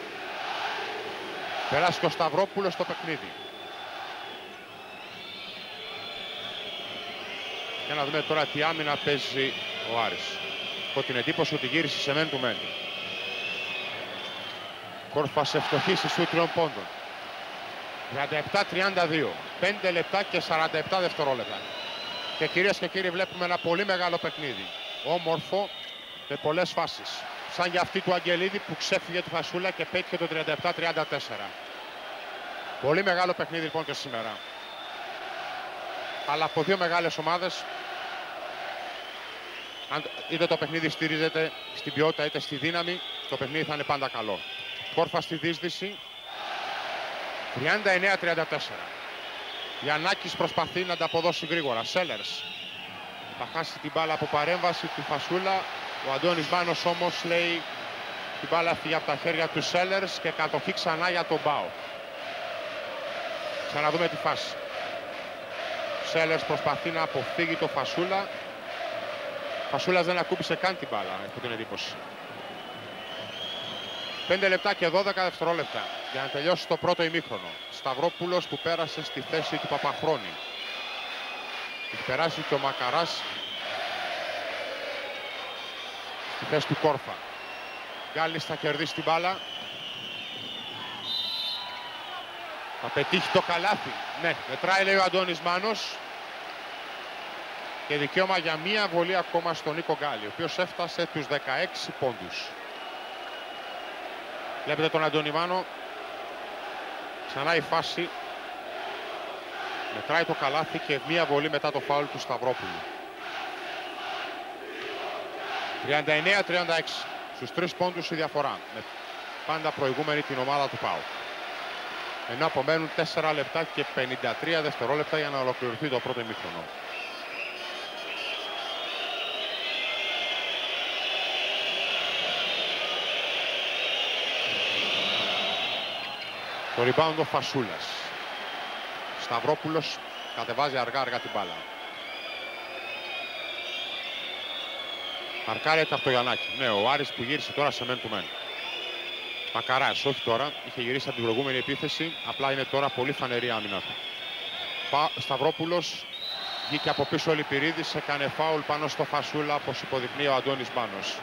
Περάσει και ο Σταυρόπουλος στο παιχνίδι. Για να δούμε τώρα τι άμυνα παίζει ο Άρης. Έχω την εντύπωση ότι γύρισε σε μεν του μεν. Κόρφας ευστοχή στη σου τριών πόντων. τριάντα επτά τριάντα δύο. πέντε λεπτά και σαράντα επτά δευτερόλεπτα. Και κυρίες και κύριοι, βλέπουμε ένα πολύ μεγάλο παιχνίδι. Όμορφο, με πολλές φάσεις. Σαν για αυτή του Αγγελίδη που ξέφυγε τη φασούλα και πέτυχε το τριάντα επτά τριάντα τέσσερα. Πολύ μεγάλο παιχνίδι λοιπόν και σήμερα. Αλλά από δύο μεγάλες ομάδες. Αν είτε το παιχνίδι στηρίζεται στην ποιότητα είτε στη δύναμη, το παιχνίδι θα είναι πάντα καλό. Κόρφα στη δύσβηση. τριάντα εννέα τριάντα τέσσερα. Γιαννάκης προσπαθεί να ανταποδώσει γρήγορα. Σέλερς θα χάσει την μπάλα από παρέμβαση του Φασούλα. Ο Αντώνης Μάνος όμως λέει την μπάλα φύγει από τα χέρια του Σέλερς και κατοχή ξανά για τον Μπάο. Ξαναδούμε τη φάση. Σέλερς προσπαθεί να αποφύγει το Φασούλα. Φασούλας δεν ακούμπησε καν την μπάλα, έχω την εντύπωση. πέντε λεπτά και δώδεκα δευτερόλεπτα για να τελειώσει το πρώτο ημίχρονο. Σταυρόπουλος που πέρασε στη θέση του Παπαχρόνη. Έχει περάσει και ο Μακαράς στη θέση του Κόρφα. Γκάλης θα κερδίσει την μπάλα. Θα πετύχει το καλάθι. Ναι, μετράει λέει ο Αντώνης Μάνος. Και δικαίωμα για μία βολή ακόμα στον Νίκο Γκάλη, ο οποίος έφτασε τους δεκαέξι πόντους. Βλέπετε τον Αντώνη Μάνο. Ξανά η φάση. Μετράει το καλάθι και μία βολή μετά το φάουλ του Σταυρόπουλου. τριάντα εννέα τριάντα έξι. Στους τρεις πόντους η διαφορά. Με πάντα προηγούμενη την ομάδα του ΠΑΟΚ. Ενώ απομένουν τέσσερα λεπτά και πενήντα τρία δευτερόλεπτα για να ολοκληρωθεί το πρώτο ημίχρονο. Το rebound ο Φασούλας. Σταυρόπουλος κατεβάζει αργά αργά την μπάλα. Αρκάρεται από το Γιαννάκη. Ναι, ο Άρης που γύρισε τώρα σε men to men. Μακαράς, όχι τώρα. Είχε γυρίσει από την προηγούμενη επίθεση. Απλά είναι τώρα πολύ φανερή άμυνα του. Σταυρόπουλος βγήκε από πίσω ο Λιπηρίδης. Έκανε φάουλ πάνω στο Φασούλα, όπως υποδεικνύει ο Αντώνης Μάνος.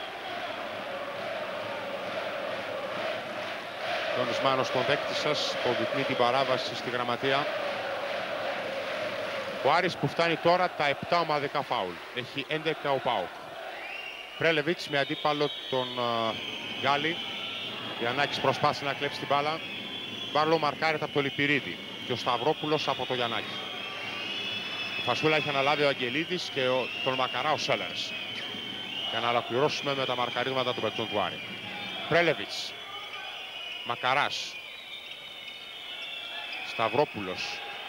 Ο Αντώνης Μάνος, τον δέκτη σας, υποδεικνύει την παράβαση στη γραμματεία. Ο Άρης που φτάνει τώρα τα επτά ομαδικά φάουλ. Έχει έντεκα ο ΠΑΟΚ. Πρέλεβιτς με αντίπαλο τον uh, Γκάλη. Γιαννάκης προσπάθησε να κλέψει την μπάλα. Μπάρλο μαρκάρεται από το Λιπηρίδη και ο Σταυρόπουλος από το Γιαννάκη. Η φασούλα έχει αναλάβει ο Αγγελίδης και ο, τον Μακαρά ο Σέλερς. Για να ολοκληρώσουμε με τα μαρκαρίσματα του παικτών του Άρη. Πρέλεβιτς. Μακαράς. Σταυρόπουλος.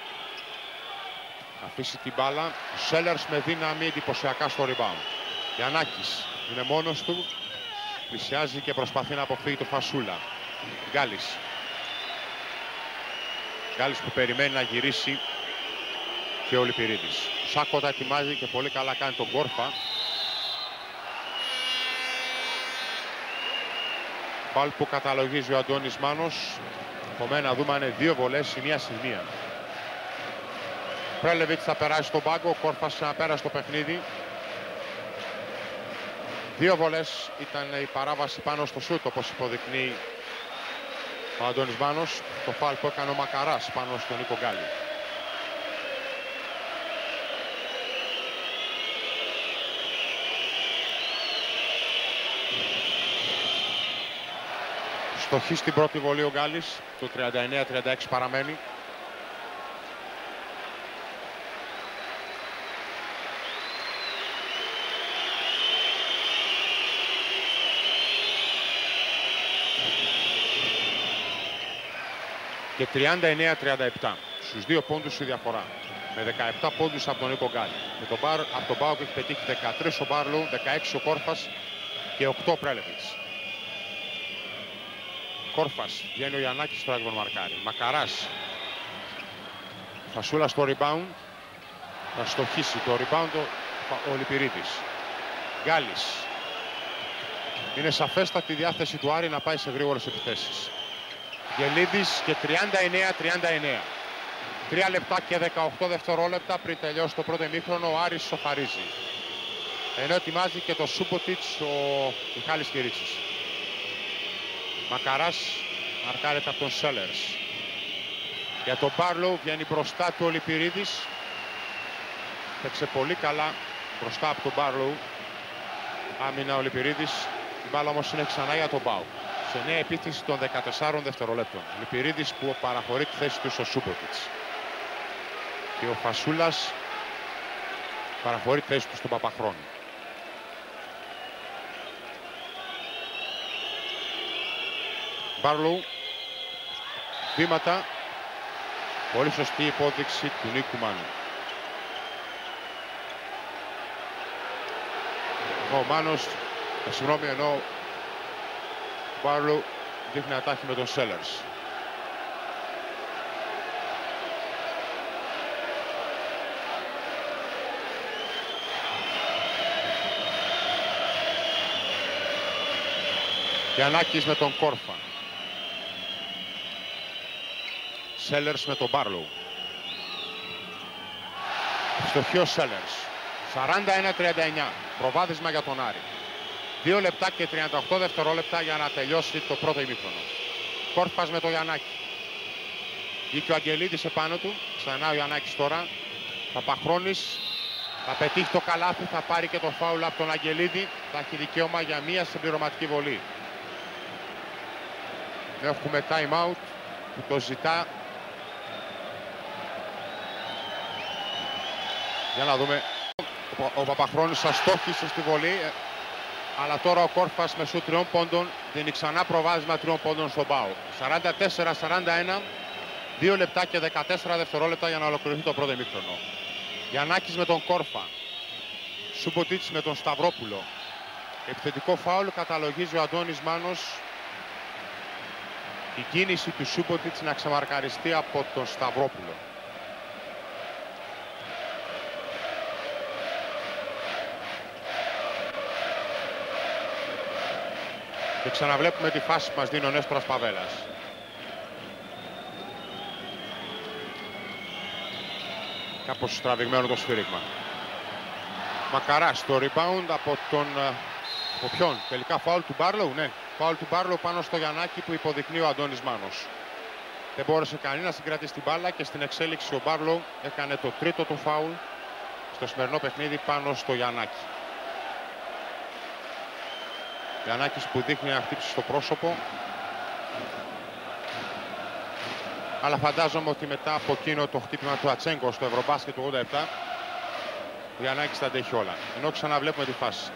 Αφήσει την μπάλα. Ο Σέλερς με δύναμη εντυπωσιακά στο rebound. Γιαννάκης είναι μόνος του. Πλησιάζει και προσπαθεί να αποφύγει το Φασούλα. Γκάλης. Γκάλης που περιμένει να γυρίσει και ο Λιπηρίδης. Σάκο τα ετοιμάζει και πολύ καλά κάνει τον Κόρφα. Φάουλ που καταλογίζει ο Αντώνης Μάνος. Επομένως να δούμε αν είναι δύο βολές η μία στη μία. Πρέλεβιτς θα περάσει στον πάγκο. Ο Κόρφας ξαναπέρασε το παιχνίδι. Δύο βολές ήταν η παράβαση πάνω στο σούτ, όπως υποδεικνύει ο Αντώνης Μάνος. Το φάουλ που έκανε ο Μακαράς πάνω στον Νίκο Γκάλη. Στοχή στην πρώτη βολή ο Γκάλης. Το τριάντα εννέα τριάντα έξι παραμένει. και τριάντα εννέα τριάντα επτά. Στους δύο πόντους η διαφορά. Με δεκαεπτά πόντους από τον Νίκο Γκάλι. Με τον Μπαρ, από τον Πάοκ έχει πετύχει δεκατρείς ο Μπάρλοου, δεκαέξι ο Κόρφας και οκτώ ο Πρέλεβιτς. Κόρφας, βγαίνει ο Γιαννάκης τώρα και τον μαρκάρει. Μακαράς. Φασούλα στο rebound. Θα στοχίσει το rebound ο, ο Λιπηρίδης. Γκάλης. Είναι σαφέστατη η διάθεση του Άρη να πάει σε γρήγορες επιθέσεις. Γελίδης και τριάντα εννέα τριάντα εννέα. Τρία λεπτά και δεκαοκτώ δευτερόλεπτα πριν τελειώσει το πρώτο ημίχρονο, ο Άρης σοφαρίζει. Ενώ ετοιμάζει και το Σούμποτιτς ο Μιχάλης Κυρίτσης. Μακαράς μαρκάρεται από τον Σέλερς. Για τον Μπάρλοου βγαίνει μπροστά του ο Λιπηρίδης. Παίξε πολύ καλά μπροστά από τον Μπάρλοου. Άμυνα ο Λιπηρίδης. Η μπάλα όμως είναι ξανά για τον Πάοκ. Σε νέα επίθεση των δεκατεσσάρων δευτερολέπτων. Λιπηρίδης που παραχωρεί τη θέση του στο Σούμποτιτς. Και ο Φασούλας παραχωρεί τη θέση του στον Παπαχρόνη. Μπάρλοου. Βήματα. Πολύ σωστή υπόδειξη του Νίκου Μάνου. Ο Μάνος, ε, συγγνώμη, ενώ ο Μπάρλοου δείχνει ατάχη με τον Σέλερς. Γιαννάκης με τον Κόρφα. Σέλερς με τον Μπάρλοου. Στοχείο Σέλερς. σαράντα ένα τριάντα εννέα. Προβάδισμα για τον Άρη. δύο λεπτά και τριάντα οκτώ δευτερόλεπτα για να τελειώσει το πρώτο ημίχρονο. Κόρφας με τον Γιαννάκη. Βγήκε ο Αγγελίδης επάνω του. Ξανά ο Γιαννάκης τώρα. Παπαχρόνης θα πετύχει το καλάθι. Θα πάρει και το φάουλ από τον Αγγελίδη. Θα έχει δικαίωμα για μία συμπληρωματική βολή. Έχουμε time out που το ζητά. Για να δούμε. Ο, ο Παπαχρόνης αστόχησε στη βολή. Αλλά τώρα ο Κόρφας με σου τριών πόντων δίνει ξανά προβάδισμα τριών πόντων στον ΠΑΟΚ. σαράντα τέσσερα σαράντα ένα. δύο λεπτά και δεκατέσσερα δευτερόλεπτα για να ολοκληρωθεί το πρώτο ημίχρονο. Γιαννάκης με τον Κόρφα. Σούμποτιτς με τον Σταυρόπουλο. Επιθετικό φάουλ καταλογίζει ο Αντώνης Μάνος. Η κίνηση του Σούμποτιτς να ξεμαρκαριστεί από τον Σταυρόπουλο. Και ξαναβλέπουμε τη φάση που μας δίνει ο Νέστορας Παβέλας. Κάπως στραβηγμένο το σφύριγμα. Μακαράς στο rebound από τον... Από ποιον, τελικά φάουλ του Μπάρλοου, ναι. Φάουλ του Μπάρλοου πάνω στο Γιαννάκη που υποδεικνύει ο Αντώνης Μάνος. Δεν μπόρεσε κανείς να συγκρατήσει την μπάλα και στην εξέλιξη ο Μπάρλοου έκανε το τρίτο του φάουλ στο σημερινό παιχνίδι πάνω στο Γιαννάκη. Γιαννάκης που δείχνει να χτύψει στο πρόσωπο. Αλλά φαντάζομαι ότι μετά από εκείνο το χτύπημα του Ατσέγκο στο Ευρωμπάσκετ του ογδόντα επτά ο Γιαννάκης τα αντέχει όλα. Ενώ ξαναβλέπουμε τη φάση.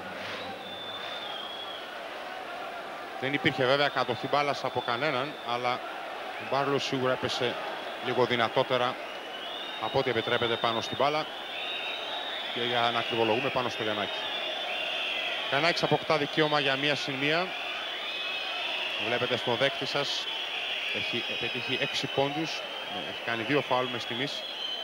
Δεν υπήρχε βέβαια κατοχή μπάλας από κανέναν, αλλά ο Μπάρλοου σίγουρα έπεσε λίγο δυνατότερα από ό,τι επιτρέπεται πάνω στην μπάλα και για να ακριβολογούμε πάνω στο Γιαννάκη. Γιαννάκης αποκτά δικαίωμα για μία συν μία. Βλέπετε στον δέκτη σας, έχει πετύχει έξι πόντους, έχει κάνει δύο φάουλ μες τιμής.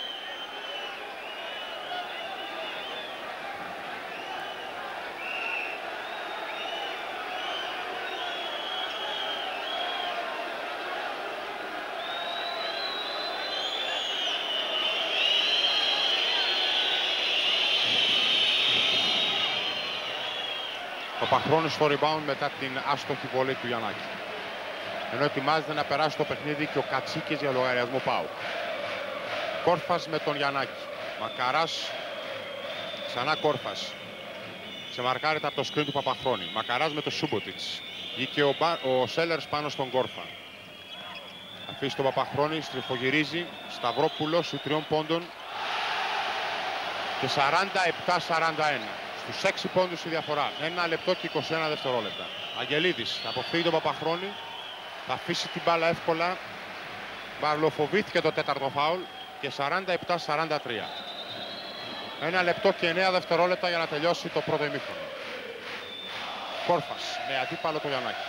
Ο Παχρόνης στο rebound μετά την άστοχη βολή του Γιαννάκη. Ενώ ετοιμάζεται να περάσει το παιχνίδι και ο Κατσίκης για λογαριασμό ΠΑΟΚ. Κόρφας με τον Γιαννάκη. Μακαράς, ξανά Κόρφας. Ξεμαρκάρεται από το screen του Παπαχρόνη. Μακαράς με το Σούμποτιτς. Βγήκε ο, ο Σέλερς πάνω στον Κόρφα. Αφήσει τον Παπαχρόνη, στριφογυρίζει. Σταυρόπουλος σου τριών πόντων. Και σαράντα επτά σαράντα ένα. Στους έξι πόντους η διαφορά. Ένα λεπτό και είκοσι ένα δευτερόλεπτα. Αγγελίδης θα αποφύγει τον Παπαχρόνη. Θα αφήσει την μπάλα εύκολα Μπάρλο φοβήθηκε το τέταρτο φάουλ και σαράντα επτά σαράντα τρία. Ένα λεπτό και εννέα δευτερόλεπτα για να τελειώσει το πρώτο ημίχρονο. Κόρφας με αντίπαλο το Γιαννάκη.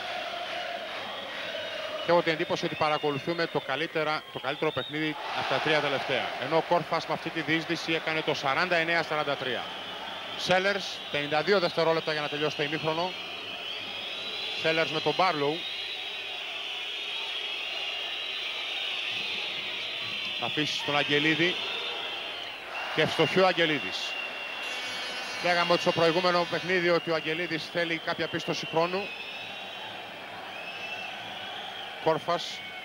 Και έχω την εντύπωση ότι παρακολουθούμε το, καλύτερα, το καλύτερο παιχνίδι από τα τρία τελευταία. Ενώ ο Κόρφας με αυτή τη διείσδυση έκανε το σαράντα εννέα σαράντα τρία. Sellers, πενήντα δύο δευτερόλεπτα για να τελειώσει το ημίχρονο. Sellers με τον Barlow. Θα αφήσει στον Αγγελίδη. Και ευστοχεί ο Αγγελίδης. Λέγαμε ότι στο προηγούμενο παιχνίδι ότι ο Αγγελίδης θέλει κάποια πίστοση χρόνου. Κόρφας.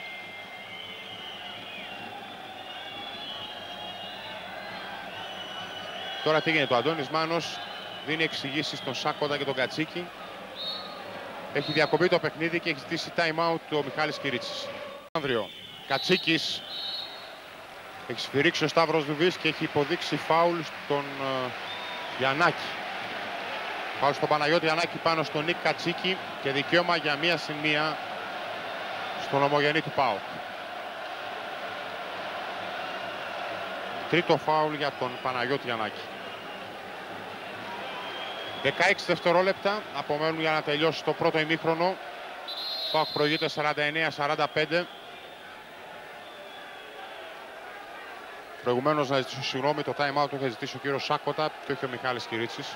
Τώρα τι γίνεται, ο Αντώνης Μάνος δίνει εξηγήσεις στον Σάκοντα και τον Κατσίκη. Έχει διακοπεί το παιχνίδι και έχει ζητήσει time out ο Μιχάλης Κυρίτσης. Ανδριό. Κατσίκης. Έχει σφυρίξει ο Σταύρος Δουβής και έχει υποδείξει φάουλ στον uh, Γιαννάκη. Φάουλ στον Παναγιώτη Γιαννάκη πάνω στον Νίκ Κατσίκη και δικαίωμα για μία συν μία στον ομογενή του ΠΑΟΚ. Τρίτο φάουλ για τον Παναγιώτη Γιαννάκη. δεκαέξι δευτερόλεπτα απομένουν για να τελειώσει το πρώτο ημίχρονο. ΠΑΟΚ προηγείται σαράντα εννέα σαράντα πέντε. Προηγουμένως να ζητήσω συγγνώμη, το time out το είχε ζητήσει ο κύριος Σάκοτα και όχι ο Μιχάλης Κυρίτσης.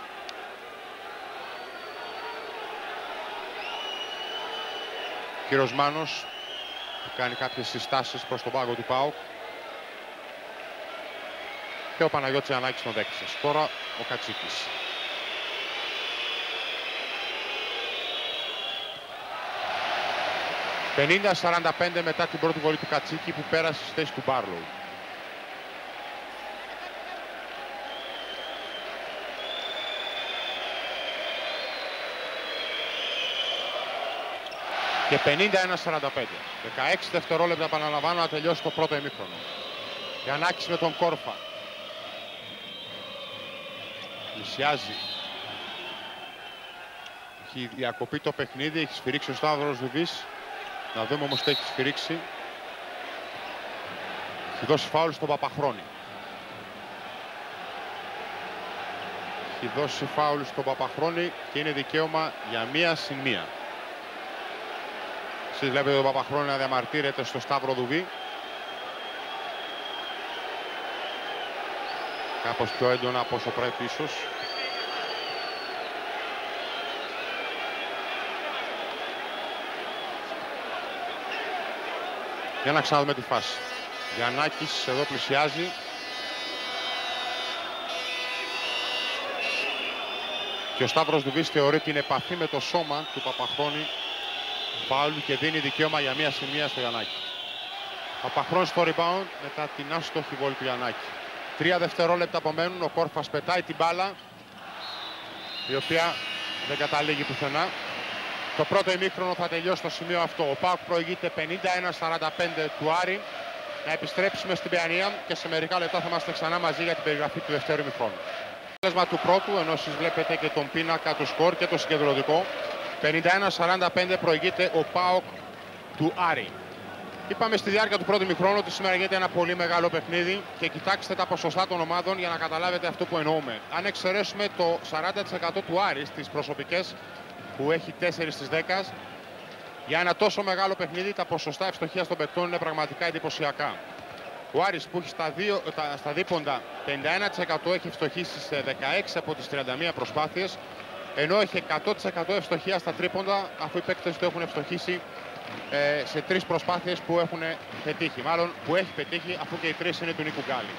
Ο κύριος Μάνος που κάνει κάποιες συστάσεις προς τον πάγκο του ΠΑΟΚ. Και ο Παναγιώτης Γιαννάκης τον δέκτησε. Τώρα ο Κατσίκης. πενήντα σαράντα πέντε μετά την πρώτη βολή του Κατσίκη που πέρασε στη θέση του Μπάρλοου. Και πενήντα ένα σαράντα πέντε. δεκαέξι δευτερόλεπτα επαναλαμβάνω να τελειώσει το πρώτο ημίχρονο. Γιαννάκης με τον Κόρφα. Πλησιάζει. Έχει διακοπεί το παιχνίδι, έχει σφυρίξει ο Σταύρος Δουβής. Να δούμε όμως τι έχει σφυρίξει. Έχει δώσει φάουλ στον Παπαχρόνη. Έχει δώσει φάουλ στον Παπαχρόνη και είναι δικαίωμα για μία συν μία. Εσείς βλέπετε τον Παπαχρόνη να διαμαρτύρεται στο Σταύρο Δουβή. Κάπως πιο έντονα από όσο πρέπει ίσως. Για να ξαναδούμε τη φάση. Γιαννάκης εδώ πλησιάζει. Και ο Σταύρος Δουβής θεωρεί την επαφή με το σώμα του Παπαχρόνη φάουλ και δίνει δικαίωμα για μία σημεία στο Γιαννάκη. Παπαχρόνης στο rebound μετά την άστοχη βόλη του Γιαννάκη. Τρία δευτερόλεπτα απομένουν. Ο Κόρφας πετάει την μπάλα, η οποία δεν καταλήγει πουθενά. Το πρώτο ημίχρονο θα τελειώσει στο σημείο αυτό. Ο ΠΑΟΚ προηγείται πενήντα ένα σαράντα πέντε του Άρη. Να επιστρέψουμε στην Παιανία και σε μερικά λεπτά θα είμαστε ξανά μαζί για την περιγραφή του δευτέρου ημιχρόνου. Αποτέλεσμα του πρώτου, ενώ εσείς βλέπετε και τον πίνακα του σκορ και το συγκεντρωτικό. πενήντα ένα σαράντα πέντε προηγείται ο ΠΑΟΚ του Άρη. Είπαμε στη διάρκεια του πρώτου ημιχρόνου ότι σήμερα γίνεται ένα πολύ μεγάλο παιχνίδι και κοιτάξτε τα ποσοστά των ομάδων για να καταλάβετε αυτό που εννοούμε. Αν εξαιρέσουμε το σαράντα τοις εκατό του Άρη στις προσωπικές που έχει τέσσερα στις δέκα, για ένα τόσο μεγάλο παιχνίδι τα ποσοστά ευστοχίας των παικτών είναι πραγματικά εντυπωσιακά. Ο Άρης που έχει στα, δύο, τα, στα δίποντα πενήντα ένα τοις εκατό έχει ευστοχήσει σε δεκαέξι από τις τριάντα μία προσπάθειες, ενώ έχει εκατό τοις εκατό ευστοχία στα τρίποντα, αφού οι παίκτες του έχουν ευστοχήσει ε, σε τρεις προσπάθειες που έχουν πετύχει. Μάλλον που έχει πετύχει, αφού και οι τρεις είναι του Νίκου Γκάλη.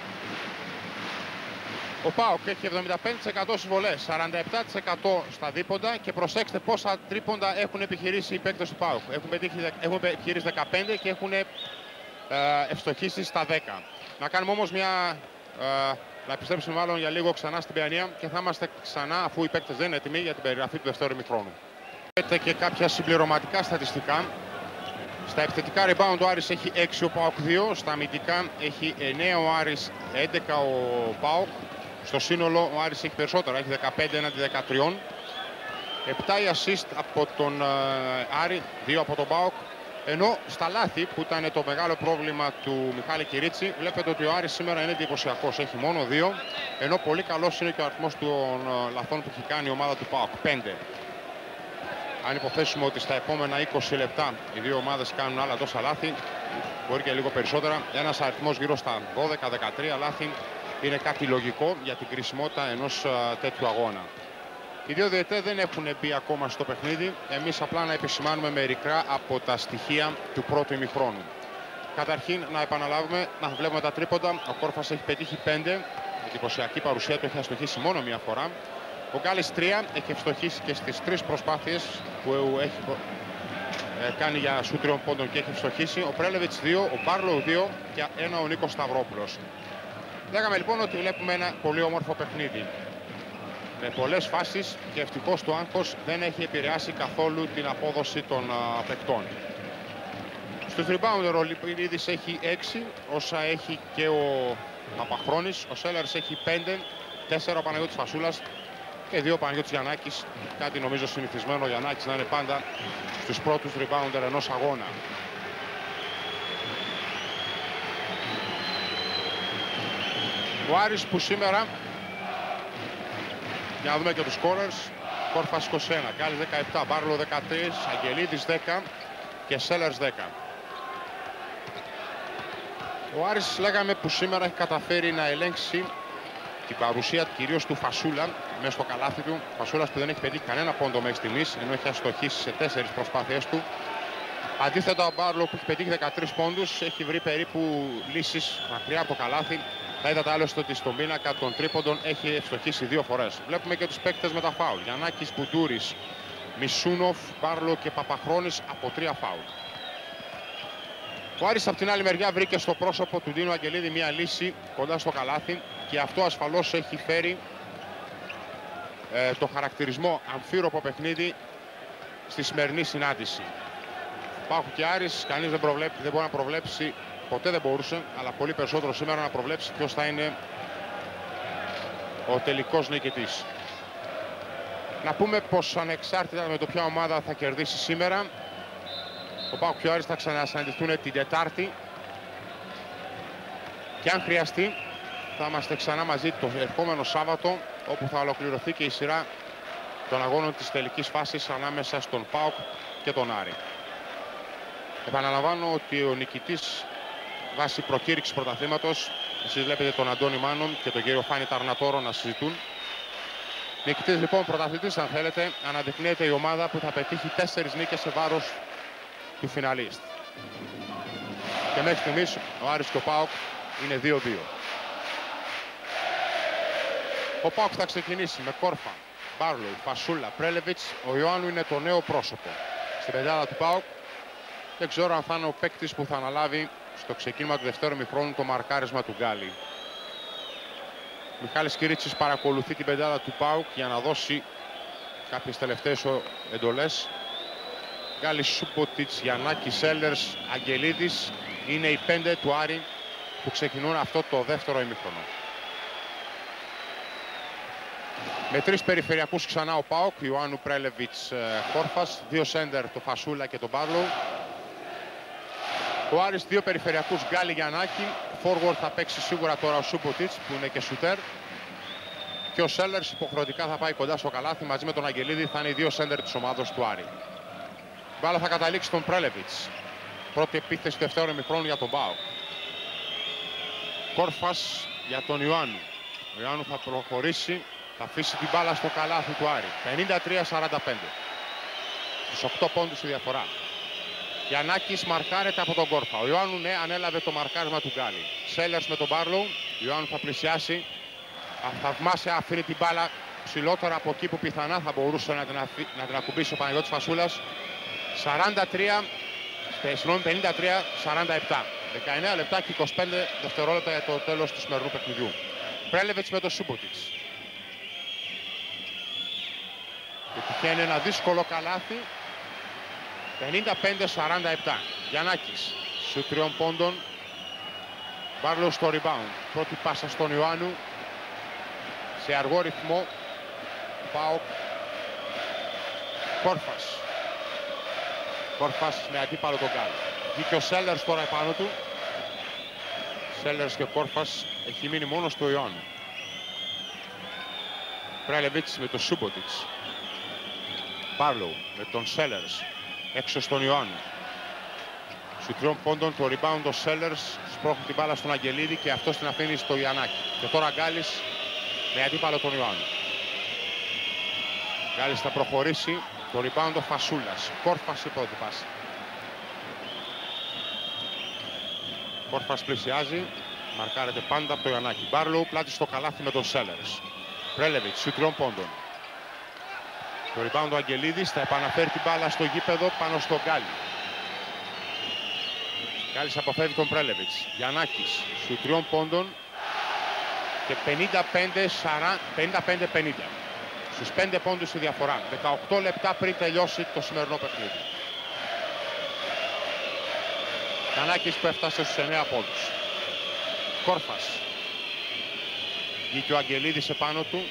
Ο ΠΑΟΚ έχει εβδομήντα πέντε τοις εκατό στις βολές, σαράντα επτά τοις εκατό στα δίποντα και προσέξτε πόσα τρίποντα έχουν επιχειρήσει οι παίκτες του ΠΑΟΚ. Έχουν, πετύχει, έχουν επιχειρήσει δεκαπέντε και έχουν ε, ευστοχήσει στα δέκα. Να κάνουμε όμως μια... Ε, να επιστρέψουμε μάλλον για λίγο ξανά στην Παιανία και θα είμαστε ξανά, αφού οι παίκτες δεν είναι έτοιμοι, για την περιγραφή του δευτέρου ημιχρόνου. Έχετε και κάποια συμπληρωματικά στατιστικά. Στα επιθετικά rebound ο Άρης έχει έξι, ο ΠΑΟΚ δύο. Στα αμυντικά έχει εννέα ο Άρης, έντεκα ο ΠΑΟΚ. Στο σύνολο ο Άρης έχει περισσότερα, έχει δεκαπέντε έναντι δεκατρία. επτά οι assist από τον uh, Άρη, δύο από τον ΠΑΟΚ. Ενώ στα λάθη, που ήταν το μεγάλο πρόβλημα του Μιχάλη Κυρίτσι, βλέπετε ότι ο Άρης σήμερα είναι εντυπωσιακός. Έχει μόνο δύο, ενώ πολύ καλός είναι και ο αριθμός των λαθών που έχει κάνει η ομάδα του ΠΑΟΚ. πέντε. Αν υποθέσουμε ότι στα επόμενα είκοσι λεπτά οι δύο ομάδες κάνουν άλλα τόσα λάθη, μπορεί και λίγο περισσότερα, ένας αριθμός γύρω στα δώδεκα δεκατρία λάθη είναι κάτι λογικό για την κρισιμότητα ενός τέτοιου αγώνα. Οι δύο διαιτητές δεν έχουν μπει ακόμα στο παιχνίδι. Εμείς απλά να επισημάνουμε μερικά από τα στοιχεία του πρώτου ημιχρόνου. Καταρχήν, να επαναλάβουμε, να βλέπουμε τα τρίποντα. Ο Κόρφας έχει πετύχει πέντε. Εντυπωσιακή παρουσία του, έχει αστοχήσει μόνο μία φορά. Ο Γκάλης τρία, έχει ευστοχήσει και στις τρεις προσπάθειες που έχει ε, κάνει για σου τριών πόντων και έχει ευστοχήσει. Ο Πρέλεβιτς δύο, ο Μπάρλοου δύο και ένα ο Νίκος Σταυρόπουλος. Λέγαμε λοιπόν ότι βλέπουμε ένα πολύ όμορφο παιχνίδι. Με πολλές φάσεις και ευτυχώς το άγχος δεν έχει επηρεάσει καθόλου την απόδοση των α, παικτών. Στους rebounder ο Λιπηρίδης έχει έξι, όσα έχει και ο Παπαχρόνης. Ο Σέλερς έχει πέντε, τέσσερα ο Παναγιώτης Φασούλας και δύο ο Παναγιώτης Γιαννάκης. Κάτι νομίζω συνηθισμένο ο Γιαννάκης να είναι πάντα στους πρώτους rebounder ενός αγώνα. Ο Άρης που σήμερα, για να δούμε και τους scorers, Κόρφας είκοσι ένα, Γκάλης δεκαεπτά, Μπάρλο δεκατρία, Αγγελίδης δέκα και Σέλερς δέκα. Ο Άρης λέγαμε που σήμερα έχει καταφέρει να ελέγξει την παρουσία κυρίως του Φασούλα μέσα στο καλάθι του. Φασούλας που δεν έχει πετύχει κανένα πόντο μέχρι στιγμής, ενώ έχει αστοχήσει σε τέσσερις προσπάθειές του. Αντίθετα ο Μπάρλο που έχει πετύχει δεκατρείς πόντους έχει βρει περίπου λύσεις μακριά από το καλάθι. Θα είδατε άλλωστε ότι στον πίνακα των τρίποντων έχει ευστοχήσει δύο φορές. Βλέπουμε και τους παίκτες με τα φάουλ. Γιαννάκης, Μπουντούρης, Μισούνοφ, Μπάρλο και Παπαχρόνης από τρία φάουλ. Ο Άρης από την άλλη μεριά βρήκε στο πρόσωπο του Ντίνου Αγγελίδη μια λύση κοντά στο καλάθι και αυτό ασφαλώς έχει φέρει ε, το χαρακτηρισμό αμφίροπο παιχνίδι στη σημερινή συνάντηση. Πάκου και Άρης, κανείς δεν, προβλέπει, δεν μπορεί να προβλέψει, ποτέ δεν μπορούσε, αλλά πολύ περισσότερο σήμερα να προβλέψει ποιος θα είναι ο τελικός νικητής. Να πούμε πως ανεξάρτητα με το ποια ομάδα θα κερδίσει σήμερα, ο ΠΑΟΚ και ο Άρης θα ξανασυναντηθούν την Τετάρτη και αν χρειαστεί θα είμαστε ξανά μαζί το ερχόμενο Σάββατο, όπου θα ολοκληρωθεί και η σειρά των αγώνων της τελικής φάσης ανάμεσα στον ΠΑΟΚ και τον Άρη. Επαναλαμβάνω ότι ο νικητής βάσει προκήρυξης πρωταθλήματος, εσείς βλέπετε τον Αντώνη Μάνον και τον κύριο Φάνη Ταρνατόρο να συζητούν. Νικητής λοιπόν, πρωταθλητής αν θέλετε, αναδεικνύεται η ομάδα που θα πετύχει τέσσερις νίκες σε βάρος του φιναλίστ. Και μέχρι στιγμής ο Άρης και ο ΠΑΟΚ είναι δύο δύο. Ο ΠΑΟΚ θα ξεκινήσει με Κόρφα, Μπάρλο, Φασούλα, Πρέλεβιτς. Ο Ιωάννου είναι το νέο πρόσωπο στην πεντάδα του ΠΑΟΚ. Δεν ξέρω αν θα είναι ο παίκτης που θα αναλάβει στο ξεκίνημα του δευτέρου ημιχρόνου το μαρκάρισμα του Γκάλη. Μιχάλης Κυρίτσης παρακολουθεί την πεντάδα του ΠΑΟΚ για να δώσει κάποιες τελευταίες εντολές. Γκάλης, Σούποτιτς, Γιαννάκης, Σέλερς, Αγγελίδης είναι οι πέντε του Άρη που ξεκινούν αυτό το δεύτερο ημίχρονο. Με τρεις περιφερειακούς ξανά ο ΠΑΟΚ, Ιωάννου, Πρέλεβιτς, Κόρφας, δύο σέντερ, το Φασούλα και τον Μπάρλο. Ο Άρης δύο περιφερειακούς, Γκάλη, Γιαννάκη. Forward θα παίξει σίγουρα τώρα ο Σούποτιτς που είναι και σουτέρ. Και ο Σέλερς υποχρεωτικά θα πάει κοντά στο καλάθι μαζί με τον Αγγελίδη, θα είναι οι δύο σέντερ της ομάδος του Άρη. Μπάλα θα καταλήξει τον Πρέλεβιτς. Πρώτη επίθεση του δευτέρου ημιχρόνου για τον ΠΑΟΚ. Κόρφας για τον Ιωάννου. Ο Ιωάννου θα προχωρήσει, θα αφήσει την μπάλα στο καλάθι του Άρη. πενήντα τρία σαράντα πέντε. Στους οκτώ πόντους η διαφορά. Γιαννάκης μαρκάρεται από τον Κόρφα. Ο Ιωάννου ναι, ανέλαβε το μαρκάρισμα του Γκάλη. Σέλερς με τον Μπάρλο. Ιωάννου θα πλησιάσει. Θαυμάσια αφήνει την μπάλα ψηλότερα από εκεί που πιθανά θα μπορούσε να την, αφή... να την ακουμπήσει ο Παναγιώτης Φασούλας. σαράντα τρία, συγγνώμη, πενήντα τρία σαράντα επτά. δεκαεννέα λεπτά και είκοσι πέντε δευτερόλεπτα για το τέλος του σημερινού παιχνιδιού. Πρέλεβιτς με τον Σούμποτιτς. Επιτυχαίνει ένα δύσκολο καλάθι. πενήντα πέντε σαράντα επτά. Γιαννάκης, σου τριών πόντων. Μπάρλο στο rebound. Πρώτη πάσα στον Ιωάννου. Σε αργό ρυθμό. ΠΑΟΚ. Κόρφας. Κόρφας με αντίπαλο τον Γκάλι. Βγήκε ο Σέλερς τώρα επάνω του. Σέλερς και Κόρφας, έχει μείνει μόνο στο Ιωάννου. Πρέλεβιτς με τον Σούμποτιτς. Μπάρλοου με τον Σέλερς έξω στον Ιωάννου. Σου τριών πόντων το rebound ο Σέλερς σπρώχνει την μπάλα στον Αγγελίδη και αυτός την αφήνει στο Γιαννάκη. Και τώρα Γκάλης με αντίπαλο τον Ιωάννου. Γκάλης θα προχωρήσει, το rebound ο Φασούλας. Κόρφας η πρώτη πάση. Κόρφας πλησιάζει, μαρκάρεται πάντα από το Γιαννάκη. Μπάρλοου πλάτη στο καλάθι με τον Σέλερς. Πρέλεβιτς σου τριών πόντων. Το rebound ο Αγγελίδης θα επαναφέρει την μπάλα στο γήπεδο πάνω στον Γκάλι. Γκάλης αποφεύγει τον Πρέλεβιτς. Γιαννάκης σου τριών πόντων και πενήντα πέντε πενήντα. Στους πέντε πόντους η διαφορά. δεκαοκτώ λεπτά πριν τελειώσει το σημερινό παιχνίδι. Γιαννάκης που έφτασε στους εννέα πόντους. Κόρφας. Βγήκε ο Αγγελίδης επάνω του.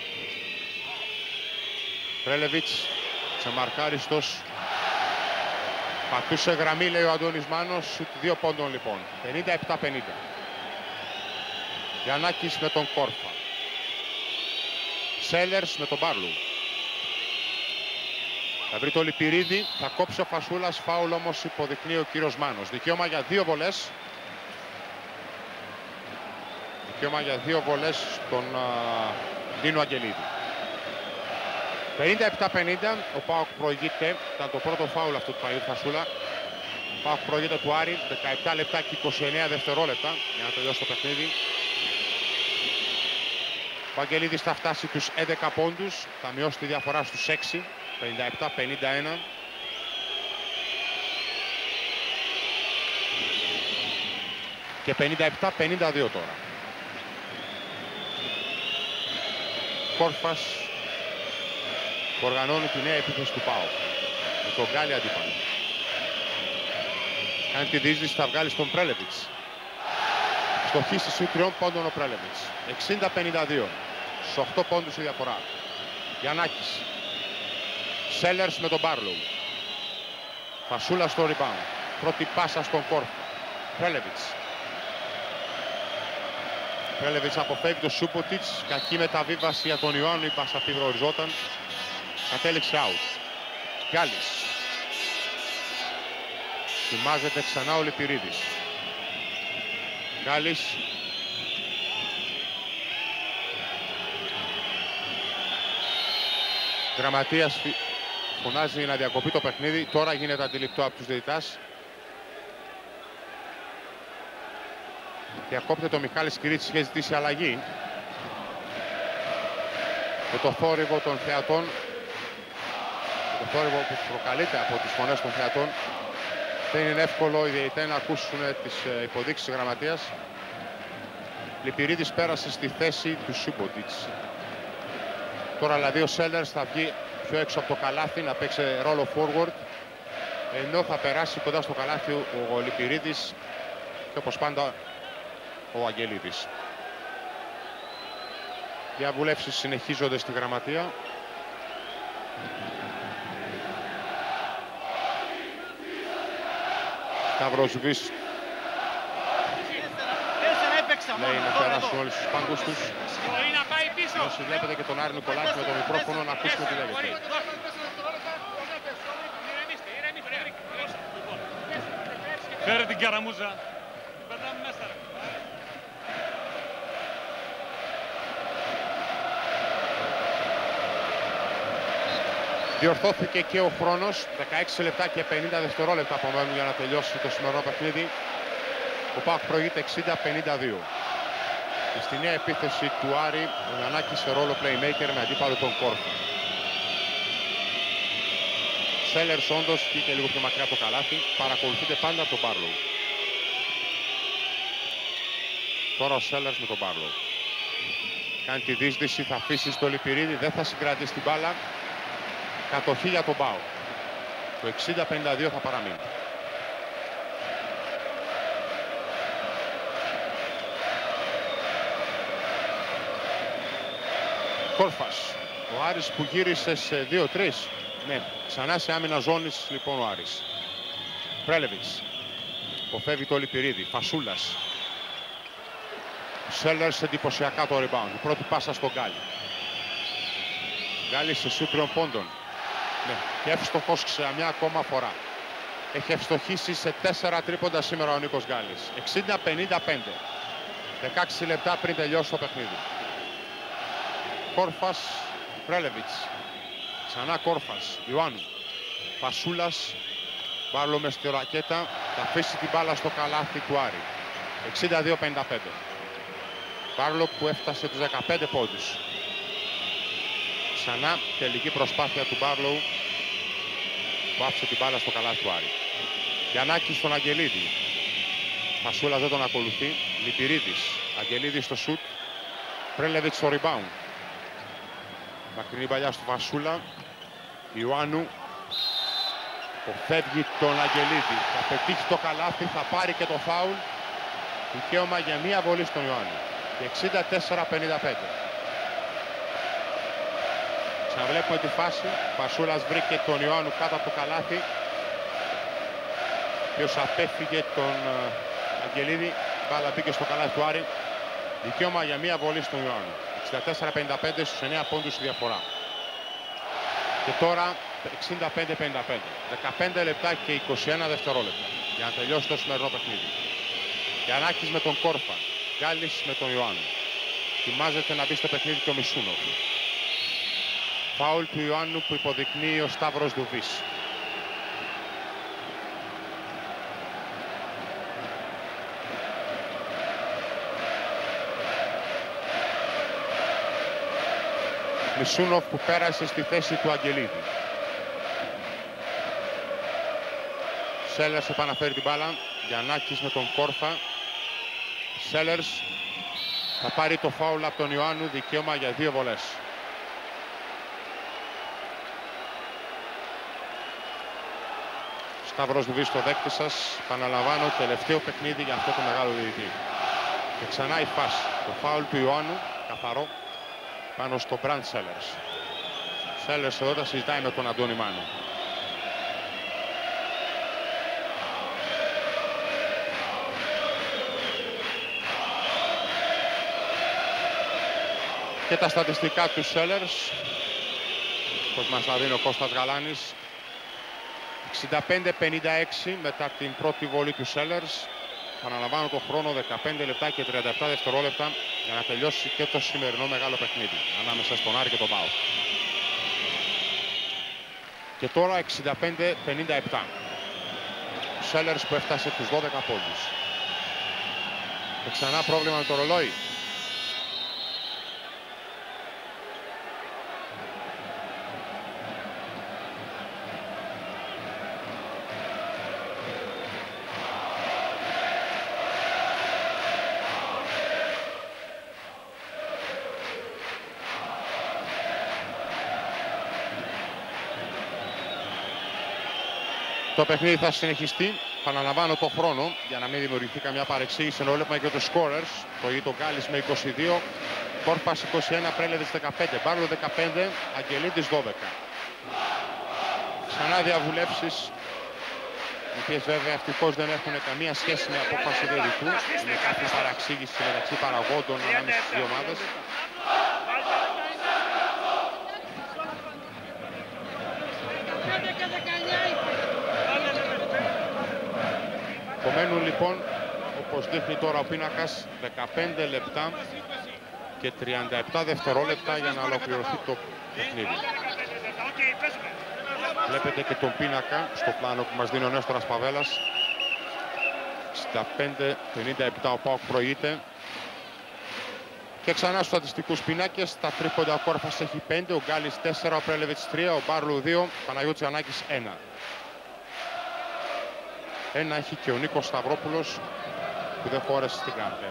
Πρέλεβιτς ξεμαρκάριστος. Πατούσε γραμμή, λέει ο Αντώνης Μάνος, σουτ δύο πόντων λοιπόν. πενήντα επτά πενήντα. Γιαννάκης με τον Κόρφα. Σέλερς με τον Μπάρλου. Θα βρει το Λιπηρίδη, θα κόψει ο Φασούλας, φάουλ όμως υποδεικνύει ο κύριος Μάνος. Δικαίωμα για δύο βολές. Δικαίωμα για δύο βολές στον Δίνο Αγγελίδη. πενήντα επτά πενήντα, ο ΠΑΟΚ προηγείται, ήταν το πρώτο φάουλ αυτού του Παγιού Φασούλα. Ο ΠΑΟΚ προηγείται του Άρη, δεκαεπτά λεπτά και είκοσι εννέα δευτερόλεπτα για να τελειώσει το παιχνίδι. Ο Αγγελίδης θα φτάσει τους έντεκα πόντους, θα μειώσει τη διαφορά στους έξι, πενήντα επτά πενήντα ένα. Και πενήντα επτά πενήντα δύο τώρα. Κόρφας που οργανώνει τη νέα επίθεση του ΠΑΟΚ. Με τον Γκάλι αντίπαλο. Κάνει τη διείσδυση, θα βγάλει στον Πρέλεβιτς. Στοχίσει σου τριών πόντων ο Πρέλεβιτς. εξήντα πενήντα δύο. Στους οκτώ πόντους η διαφορά. Γιαννάκης. Σέλερς με τον Μπάρλοου. Φασούλα στο rebound. Πρώτη πάσα στον Κόρφα. Πρέλεβιτς. Πρέλεβιτς αποφεύγει το Σούμποτιτς. Κακή μεταβίβαση για τον Ιωάννου. Η πάσα αυτή προοριζόταν. Κατέληξε out. Γκάλης. Θυμάζεται ξανά ο Λιπηρίδης. Γκάλης. Γραμματείας φωνάζει να διακοπεί το παιχνίδι. Τώρα γίνεται αντιληπτό από τους διαιτητάς. Διακόπτεται το Μιχάλης Κυρίτσης, είχε ζητήσει αλλαγή. Με το θόρυβο των θεατών. Με το θόρυβο που προκαλείται από τις φωνές των θεατών. Δεν είναι εύκολο οι διαιτητές να ακούσουν τις υποδείξεις της γραμματείας. Λιπηρίδης πέρασε στη θέση του Σούμποτιτς. Τώρα δηλαδή ο Σέλερς θα βγει πιο έξω από το καλάθι να παίξει ρόλο forward. Ενώ θα περάσει κοντά στο καλάθι ο Λιπηρίδης και όπως πάντα ο Αγγελίδης. Διαβουλεύσεις συνεχίζονται στη γραμματεία. Σταυροσβής λέει να περάσουν όλοι στους πάγκους τους. Όσοι βλέπετε και τον Άρη Νικολάκη με το μικρόφωνο να ακούσουμε τι λέγεται. Φέρε την καραμούζα. Περνάμε μέσα. Διορθώθηκε και ο χρόνος, δεκαέξι λεπτά και πενήντα δευτερόλεπτα απομένουν για να τελειώσει το σημερινό παιχνίδι. Ο ΠΑΟΚ προηγείται εξήντα πενήντα δύο. Και στη νέα επίθεση του Άρη, ο Γιαννάκης σε ρόλο playmaker με αντίπαλο τον Κόρφα. Σέλερς όντως βγήκε λίγο πιο μακριά από το καλάθι, παρακολουθείται πάντα από τον Μπάρλοου. Τώρα ο Σέλερς με τον Μπάρλοου. Κάνει τη δίσδυση, θα αφήσει στο Λιπηρίδη, δεν θα συγκρατήσει την μπάλα. Κατοχή για τον ΠΑΟΚ. Το εξήντα πενήντα δύο θα παραμείνει. Κόρφας. Ο Άρης που γύρισε σε δύο τρία. Ναι, ξανά σε άμυνα ζώνης λοιπόν ο Άρης. Πρέλεβιτς. Αποφεύγει το Λιπηρίδη. Φασούλας. Σέλερς εντυπωσιακά το rebound. Η πρώτη πάσα στον Γκάλι. Γκάλι σε σουτ τριών πόντων. Ναι, και εύστοχος σε μια ακόμα φορά. Έχει ευστοχήσει σε τέσσερα τρίποντα σήμερα ο Νίκος Γκάλης. εξήντα πενήντα πέντε. δεκαέξι λεπτά πριν τελειώσει το παιχνίδι. Κόρφας, Πρέλεβιτς. Ξανά Κόρφας, Ιωάννου. Φασούλας, Μπάρλο μες στη ρακέτα. Θα αφήσει την μπάλα στο καλάθι του Άρη. εξήντα δύο πενήντα πέντε. Μπάρλο που έφτασε τους δεκαπέντε πόντους. Ξανά τελική προσπάθεια του Μπάρλοου που άφησε την μπάλα στο καλάθι του Άρη. Γιαννάκης στον Αγγελίδη. Φασούλας δεν τον ακολουθεί. Λιπηρίδης. Αγγελίδης στο σουτ. Πρέλεβιτς στο rebound. Μακρινή παλιά στο Φασούλα. Ιωάννου. Αποφεύγει τον Αγγελίδη. Θα πετύχει το καλάθι. Θα πάρει και το φάουλ. Δικαίωμα για μία βολή στον Ιωάννου. Και εξήντα τέσσερα πενήντα πέντε. Ξαναβλέπουμε τη φάση. Φασούλας βρήκε τον Ιωάννου κάτω από το καλάθι. Ποιος απέφυγε τον Αγγελίδη. Μπάλα μπήκε στο καλάθι του Άρη. Δικαίωμα για μία βολή στον Ιωάννου. εξήντα τέσσερα πενήντα πέντε στους εννέα πόντους η διαφορά. Και τώρα εξήντα πέντε πενήντα πέντε. δεκαπέντε λεπτά και είκοσι ένα δευτερόλεπτα για να τελειώσει το σημερινό παιχνίδι. Γιαννάκης με τον Κόρφα. Γκάλης με τον Ιωάννου. Ετοιμάζεται να μπει στο παιχνίδι και ο Μισούνοφ. Φάουλ του Ιωάννου που υποδεικνύει ο Σταύρος Δουβής. Μισούνοφ που πέρασε στη θέση του Αγγελίδη. Σέλερς επαναφέρει την μπάλα. Γιαννάκης με τον Κόρφα. Σέλερς θα πάρει το φάουλ από τον Ιωάννου. Δικαίωμα για δύο βολές. Σταύρος Δουβής στο δέκτη σας. Παναλαμβάνω, τελευταίο παιχνίδι για αυτό το μεγάλο διαιτητή. Και ξανά η φάση. Το φάουλ του Ιωάννου, καθαρό, πάνω στο Μπραντ Σέλερς. Σέλερς εδώ τα συζητάει με τον Αντώνη Μάνο. Και τα στατιστικά του Σέλερς, όπως μας τα δίνει ο Κώστας Γαλάνης. εξήντα πέντε πενήντα έξι μετά την πρώτη βολή του Σέλερς. Παναλαμβάνω το χρόνο, δεκαπέντε λεπτά και τριάντα επτά δευτερόλεπτα για να τελειώσει και το σημερινό μεγάλο παιχνίδι ανάμεσα στον Άρη και τον ΠΑΟΚ. Και τώρα εξήντα πέντε πενήντα επτά. Ο Σέλερς που έφτασε τους δώδεκα πόντους. Και ξανά πρόβλημα με το ρολόι. Το παιχνίδι θα συνεχιστεί. Παναλαμβάνω το χρόνο για να μην δημιουργηθεί καμιά παρεξήγηση. Ενώ βλέπουμε και τους scorers. Το ίδιο Γκάλης με είκοσι δύο, Κόρφας είκοσι ένα, Πρέλεβιτς δεκαπέντε, Μπάρλο δεκαπέντε, Αγγελίδης δώδεκα. Ξανά διαβουλεύσεις, οι οποίες βέβαια ευτυχώς δεν έχουν καμία σχέση με απόφαση διαιτητού. Είναι κάποια παραξήγηση μεταξύ παραγόντων ανάμεσα στις δύο ομάδες. Απομένουν λοιπόν, όπως δείχνει τώρα ο πίνακας, δεκαπέντε λεπτά και τριάντα επτά δευτερόλεπτα για να ολοκληρωθεί το παιχνίδι. Βλέπετε και τον πίνακα στο πλάνο που μας δίνει ο Νέστορας Παβέλας. εξήντα πέντε πενήντα επτά ο ΠΑΟΚ προηγείται. Και ξανά στους στατιστικούς πίνακες, τα τρίποντα ο Κόρφας έχει πέντε, ο Γκάλης τέσσερα, ο Πρέλεβιτς τρία, ο Μπάρλου δύο, ο Παναγιώτης Γιαννάκης ένα. Ένα έχει και ο Νίκος Σταυρόπουλος που δεν φόρεσε στην κάρτα.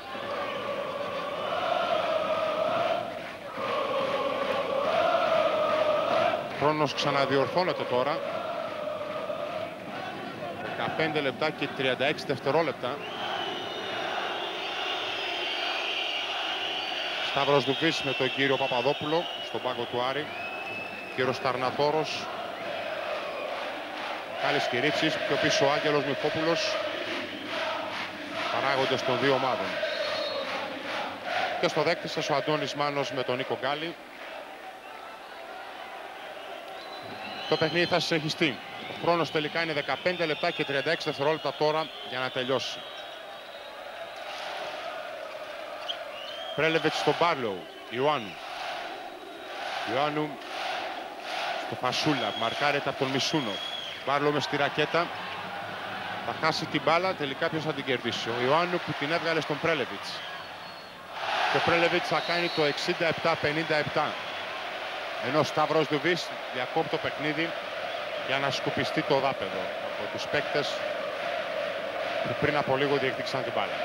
Χρόνος ξαναδιορθώνεται τώρα. δεκαπέντε λεπτά και τριάντα έξι δευτερόλεπτα. Σταύρος Δουβής με τον κύριο Παπαδόπουλο στον πάγκο του Άρη. Κύριος Ταρνατόρος. Μιχάλης Κυρίτσης, πιο πίσω ο Άγγελος Μιχόπουλος, παράγοντες των δύο ομάδων. Και στο δέκτη σας ο Αντώνης Μάνος με τον Νίκο Γκάλη. Το παιχνίδι θα συνεχιστεί. Ο χρόνος τελικά είναι δεκαπέντε λεπτά και τριάντα έξι δευτερόλεπτα τώρα για να τελειώσει. Πρέλεβιτς στον Μπάρλοου, Ιωάννου. Ιωάννου στο Φασούλα, μαρκάρεται από τον Μισούνοφ. Μπάρλοου με στη ρακέτα. Θα χάσει την μπάλα, τελικά ποιος θα την κερδίσει? Ο Ιωάννου που την έβγαλε στον Πρέλεβιτς. Και ο Πρέλεβιτς θα κάνει το εξήντα επτά πενήντα επτά. Ενώ ο Σταύρος Ντουβής διακόπτει το παιχνίδι για να σκουπιστεί το δάπεδο από τους παίκτες που πριν από λίγο διεκδίκησαν την μπάλα.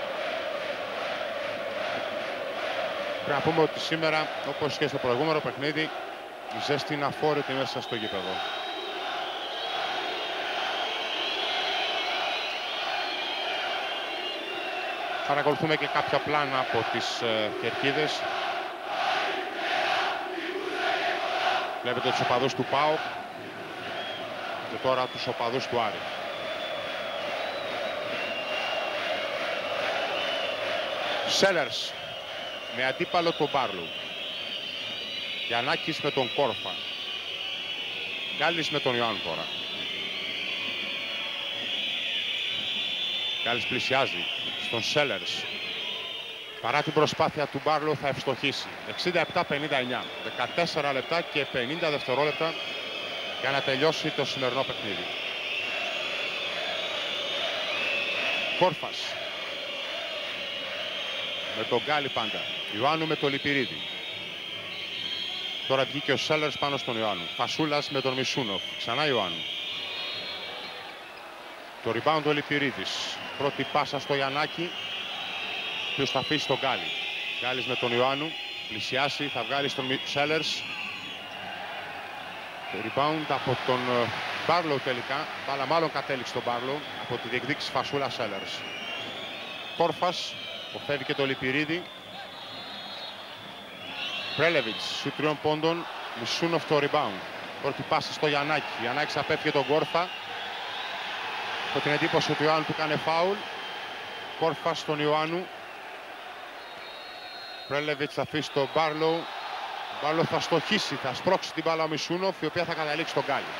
Πρέπει να πούμε ότι σήμερα, όπως και στο προηγούμενο παιχνίδι, η ζέστη είναι αφόρητη μέσα στο γήπεδο. Παρακολουθούμε και κάποια πλάνα από τις ε, κερκίδες. Βλέπετε τους οπαδούς του ΠΑΟΚ και τώρα τους οπαδούς του Άρη. Σέλερς με αντίπαλο τον Μπάρλου. Γιαννάκης με τον Κόρφα. Γκάλης με τον Ιωάννου τώρα. Γκάλης πλησιάζει στον Σέλερς. Παρά την προσπάθεια του Μπάρλου θα ευστοχίσει. εξήντα επτά πενήντα εννιά. δεκατέσσερα λεπτά και πενήντα δευτερόλεπτα για να τελειώσει το σημερινό παιχνίδι. Κόρφας. Με τον Γκάλη πάντα. Ιωάννου με τον Λιπηρίδη. Τώρα βγήκε ο Σέλερς πάνω στον Ιωάννου. Φασούλας με τον Μισούνοφ. Ξανά Ιωάννου. Το rebound ο Λιπηρίδης. Πρώτη πάσα στο Γιαννάκη. Ποιος θα αφήσει τον Γκάλη. Γκάλης με τον Ιωάννου. Πλησιάσει, θα βγάλει στον Σέλερς. Το rebound από τον Μπάρλοου τελικά. Μπάλα μάλλον κατέληξε τον Μπάρλοου από τη διεκδίκηση Φασούλα Σέλερς. Κόρφας. Αποφεύγει και το Λιπηρίδη. Πρέλεβιτς, σου τριών πόντων. Μισούνοφ το rebound. Πρώτη πάση στο Γιαννάκη. Γιαννάκης απέφυγε τον Κόρφα. Από την εντύπωση ότι ο Ιωάννου του έκανε φάουλ. Κόρφα στον Ιωάννου. Πρέλεβιτς θα αφήσει τον Μπάρλοου. Ο Μπάρλοου θα στοχίσει, θα σπρώξει την μπάλα ο Μισούνοφ, η οποία θα καταλήξει τον Γκάλη.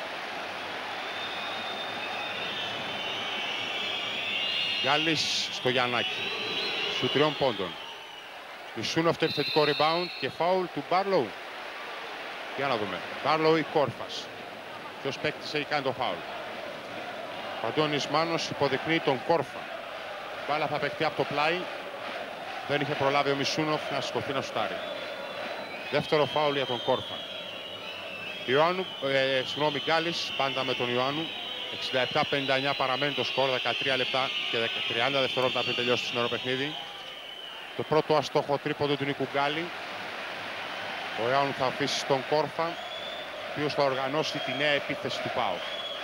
Γκάλης στο Γιαννάκη. Σου τριών πόντων. Μισούνοφ το επιθετικό rebound και φάουλ του Μπάρλοου. Για να δούμε. Μπάρλοου ή Κόρφας. Ποιος παίκτης έχει κάνει το φάουλ? Ο Αντώνης Μάνος υποδεικνύει τον Κόρφα. Η μπάλα θα παιχτεί από το πλάι. Δεν είχε προλάβει ο Μισούνοφ να σηκωθεί να σουτάρει. Δεύτερο φάουλ για τον Κόρφα. Ιωάννου, ε, συγγνώμη, Γκάλης, πάντα με τον Ιωάννου. εξήντα επτά πενήντα εννιά παραμένει το σκορ, δεκατρία λεπτά και τριάντα δευτερόλεπτα πριν τελειώσει το σημερινό παιχνίδι. Το πρώτο αστόχο τρίποντο του Νίκου Γκάλη. Ο Ιωάννου θα αφήσει τον Κόρφα, ο οποίος θα οργανώσει τη νέα επίθεση του ΠΑΟΚ.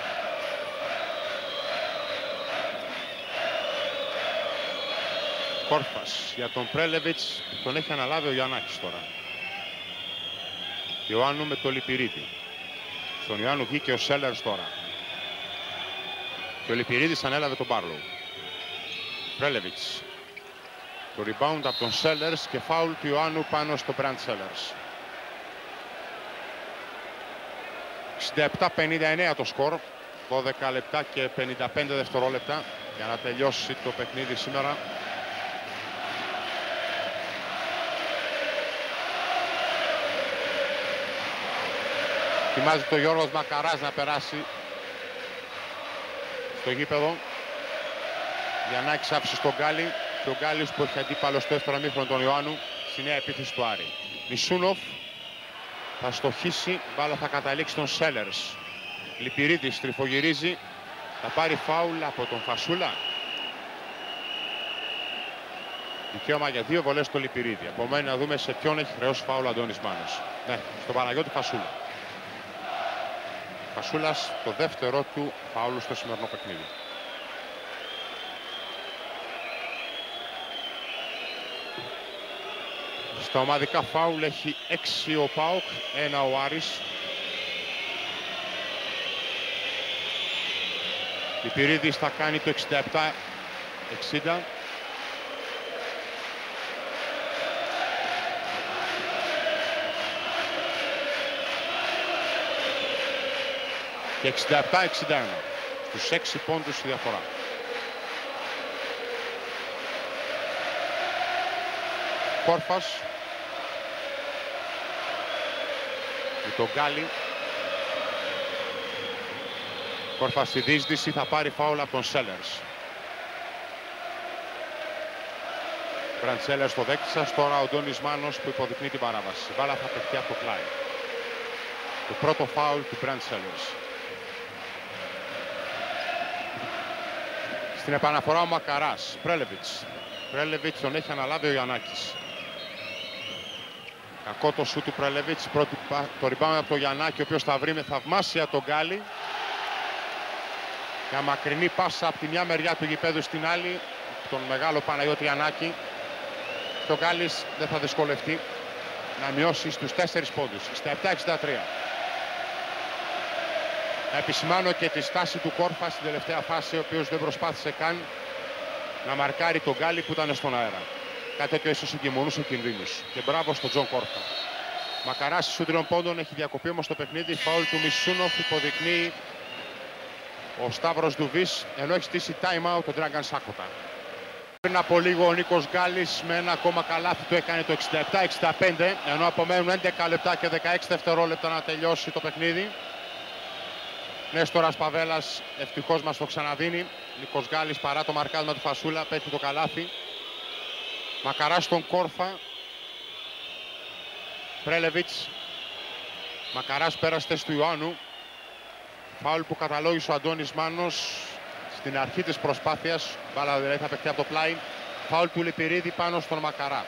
Κόρφας για τον Πρέλεβιτς, τον έχει αναλάβει ο Γιαννάκης τώρα. Ιωάννου με το Λιπηρίδη. Στον Ιωάννου βγήκε ο Σέλερς τώρα. Και ο Λιπηρίδης ανέλαβε τον Μπάρλοου. Πρέλεβιτς. Το rebound από τον Σέλερς και φάουλ του Ιωάννου πάνω στο Μπραντ Σέλερς. εξήντα επτά πενήντα εννιά το σκορ. δώδεκα λεπτά και πενήντα πέντε δευτερόλεπτα για να τελειώσει το παιχνίδι σήμερα. Ετοιμάζεται ο Γιώργος Μακαράς να περάσει στο γήπεδο. Γιαννάκης άφησε στον Γκάλη και ο Γκάλης που έχει αντίπαλο στο δεύτερο μήχρονο τον Ιωάννου στη νέα επίθεση του Άρη. Μισούνοφ θα στοχίσει, μπάλα θα καταλήξει τον Σέλερς. Λιπηρίδης τριφογυρίζει, θα πάρει φάουλ από τον Φασούλα. Δικαίωμα για δύο βολές στο Λιπηρίδη. Επομένως να δούμε σε ποιον έχει χρεώσει φάουλ ο Αντώνης Μάνος. Ναι, στον Παναγιώτη Φασούλα. Φασούλας το δεύτερο του φάουλου στο σημερινό παιχνίδι. Στα ομαδικά φάουλ έχει έξι ο ΠΑΟΚ, ένα ο Άρης. Λιπηρίδης θα κάνει το εξήντα επτά εξήντα. Και εξήντα επτά εξήντα ένα. Στους έξι πόντους η διαφορά. Κόρφας. Με τον Γκάλι. Κόρφας στη δίσδυση, θα πάρει φάουλ από τον Σέλερς. Μπραντ Σέλερς στο δέκτη σας, τώρα ο Ντόνις Μάνος που υποδεικνύει την παράβαση. Η μπάλα θα παιχτεί από το πλάι. Το πρώτο φάουλ του Μπραντ Σέλερς. Στην επαναφορά ο Μακαράς, Πρέλεβιτς. Πρέλεβιτς τον έχει αναλάβει ο Γιαννάκης. Κακό το σου του Πρέλεβιτς, πρώτη, το rebound από τον Γιαννάκη, ο οποίος θα βρει με θαυμάσια τον Γκάλι. Μια μακρινή πάσα από τη μια μεριά του γηπέδου στην άλλη, τον μεγάλο Παναγιώτη Γιαννάκη. Και ο Γκάλης δεν θα δυσκολευτεί να μειώσει στους τέσσερις πόντους, στα επτά εξήντα τρία. Να επισημάνω και τη στάση του Κόρφα στην τελευταία φάση, ο οποίος δεν προσπάθησε καν να μαρκάρει τον Γκάλι που ήταν στον αέρα. Κάτι τέτοιο ίσως εγκυμονούσε κινδύνους. Και μπράβο στον Τζον Κόρφα. Μακαράς στους τριών πόντων, έχει διακοπεί όμως το παιχνίδι. Φάουλ του Μισούνοφ, υποδεικνύει ο Σταύρος Ντουβής, ενώ έχει στήσει time out τον Dragan Σάκοτα. Πριν από λίγο ο Νίκος Γκάλης με ένα ακόμα καλάθι του έκανε το εξήντα επτά εξήντα πέντε, ενώ απομένουν έντεκα λεπτά και δεκαέξι δευτερόλεπτα να τελειώσει το παιχνίδι. Νέστορας Παβέλας ευτυχώς μας το ξαναδίνει. Νίκος Γκάλης παρά το μαρκάρισμα του Φασούλα πέφτει το καλάθι. Μακαράς στον Κόρφα. Πρέλεβιτς. Μακαράς πέρασε θέση του Ιωάννου. Φάουλ που καταλόγησε ο Αντώνης Μάνος στην αρχή της προσπάθειας. Μπάλα δηλαδή θα παιχτεί από το πλάι. Φάουλ του Λιπηρίδη πάνω στον Μακαρά.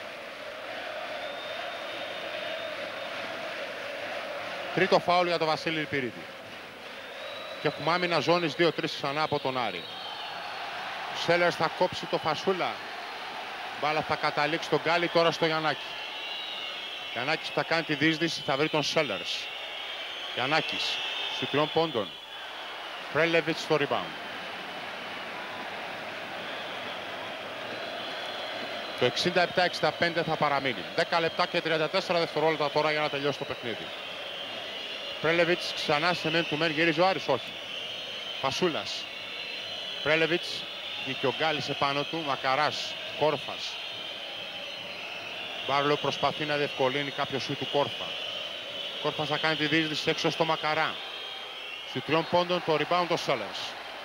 Τρίτο φάουλ για τον Βασίλη Λιπηρίδη. Και έχουμε άμυνα ζώνης δύο τρία ξανά από τον Άρη. Σέλερς θα κόψει το Φασούλα. Μπάλα θα καταλήξει τον Γκάλι, τώρα στο Γιαννάκη. Γιαννάκης που θα κάνει τη δίσδυση, θα βρει τον Σέλερς. Γιαννάκης στου τριών πόντων. Πρέλεβιτς στο rebound. Το εξήντα επτά εξήντα πέντε θα παραμείνει. δέκα λεπτά και τριάντα τέσσερα δευτερόλεπτα τώρα για να τελειώσει το παιχνίδι. Πρέλεβιτς ξανά σε men to men, γυρίζει ο Άρης, όχι. Φασούλας. Πρέλεβιτς, βγήκε ο Γκάλης επάνω του, Μακαράς, Κόρφας. Μπάρλο προσπαθεί να διευκολύνει κάποιο σου του Κόρφα. Κόρφας θα κάνει τη δίσδυση έξω στο Μακαρά. Στου τριών πόντων το rebound ο Σέλερς.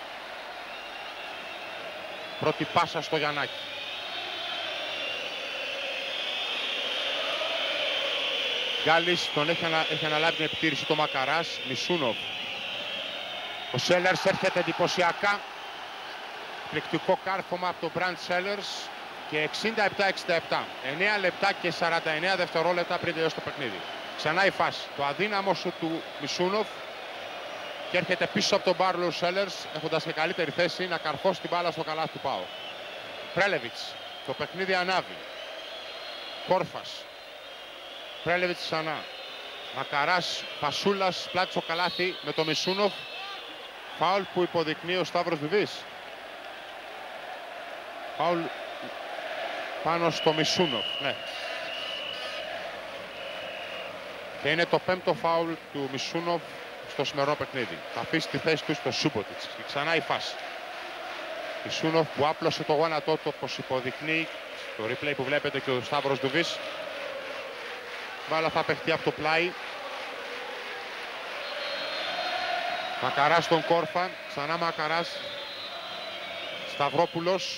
Πρώτη πάσα στο Γιαννάκη. Γκάλης τον έχει, ανα... έχει αναλάβει την επιτήρηση το Μακαράς. Μισούνοφ. Ο Σέλερς έρχεται εντυπωσιακά. Πληκτικό κάρφωμα από τον Μπραντ Σέλερς. Και εξήντα επτά εξήντα επτά. εννέα λεπτά και σαράντα εννέα δευτερόλεπτα πριν τελειώσει το παιχνίδι. Ξανά η φάση. Το αδύναμο σου του Μισούνοφ. Και έρχεται πίσω από τον Μπάρλο Σέλερς, έχοντας και καλύτερη θέση να καρφώσει την μπάλα στο καλάθι του ΠΑΟ. Πρέλεβιτς. Το παιχνίδι ανάβει. Κόρφας. Πρέλεβιτς ξανά. Μακαράς, Φασούλας, πλάτη στο καλάθι με το Μισούνοφ. Φάουλ που υποδεικνύει ο Σταύρος Δουβής. Φάουλ πάνω στο Μισούνοφ, ναι. Και είναι το πέμπτο φάουλ του Μισούνοφ στο σημερινό παιχνίδι. Θα αφήσει τη θέση του στο Σούμποτιτς. Και ξανά η φάση. Μισούνοφ που άπλωσε το γόνατό του, όπως υποδεικνύει το replay που βλέπετε και ο Σταύρος Δουβής. Μπάλα θα παιχτεί από το πλάι. Μακαράς στον Κόρφα. Ξανά Μακαράς. Σταυρόπουλος.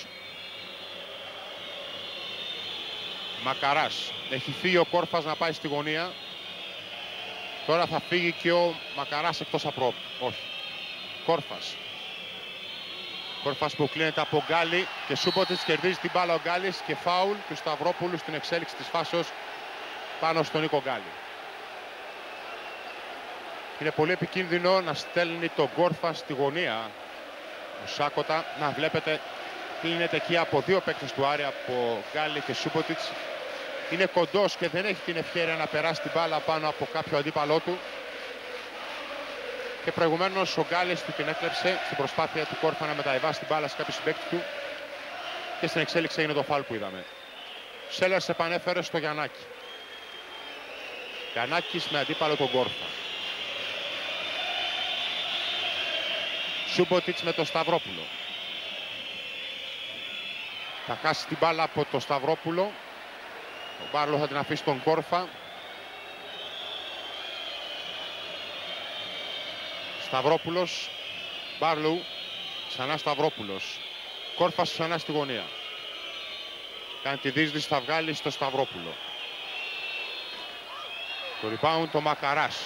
Μακαράς. Έχει φύγει ο Κόρφας να πάει στη γωνία. Τώρα θα φύγει και ο Μακαράς εκτός απρόπ. Όχι. Κόρφας. Κόρφας που κλείνεται από Γκάλι και Σούμποτιτς, κερδίζει την μπάλα ο Γκάλης και φάουλ του Σταυρόπουλου στην εξέλιξη της φάσεως πάνω στον Νίκο Γκάλι. Είναι πολύ επικίνδυνο να στέλνει τον Κόρφα στη γωνία. Ο Σάκοτα, να βλέπετε, κλείνεται εκεί από δύο παίκτες του Άρη, από Γκάλι και Σούμποτιτς. Είναι κοντός και δεν έχει την ευκαιρία να περάσει την μπάλα πάνω από κάποιο αντίπαλό του. Και προηγουμένως ο Γκάλης του την έκλεψε στην προσπάθεια του Κόρφα να μεταβιβάσει την μπάλα σε κάποιο συμπαίκτη του και στην εξέλιξη έγινε το φάουλ που είδαμε. Ο Σέλερς επανέφερε στο Γιαννάκη. Γιαννάκης με αντίπαλο τον Κόρφα. Σούμποτιτς με τον Σταυρόπουλο. Θα χάσει την μπάλα από τον Σταυρόπουλο. Ο Μπάρλο θα την αφήσει τον Κόρφα. Σταυρόπουλος, Μπάρλου, ξανά Σταυρόπουλος. Κόρφας ξανά στη γωνία. Κάνει τη δίσδυση, θα βγάλει στο Σταυρόπουλο. Το rebound το Μακαράς.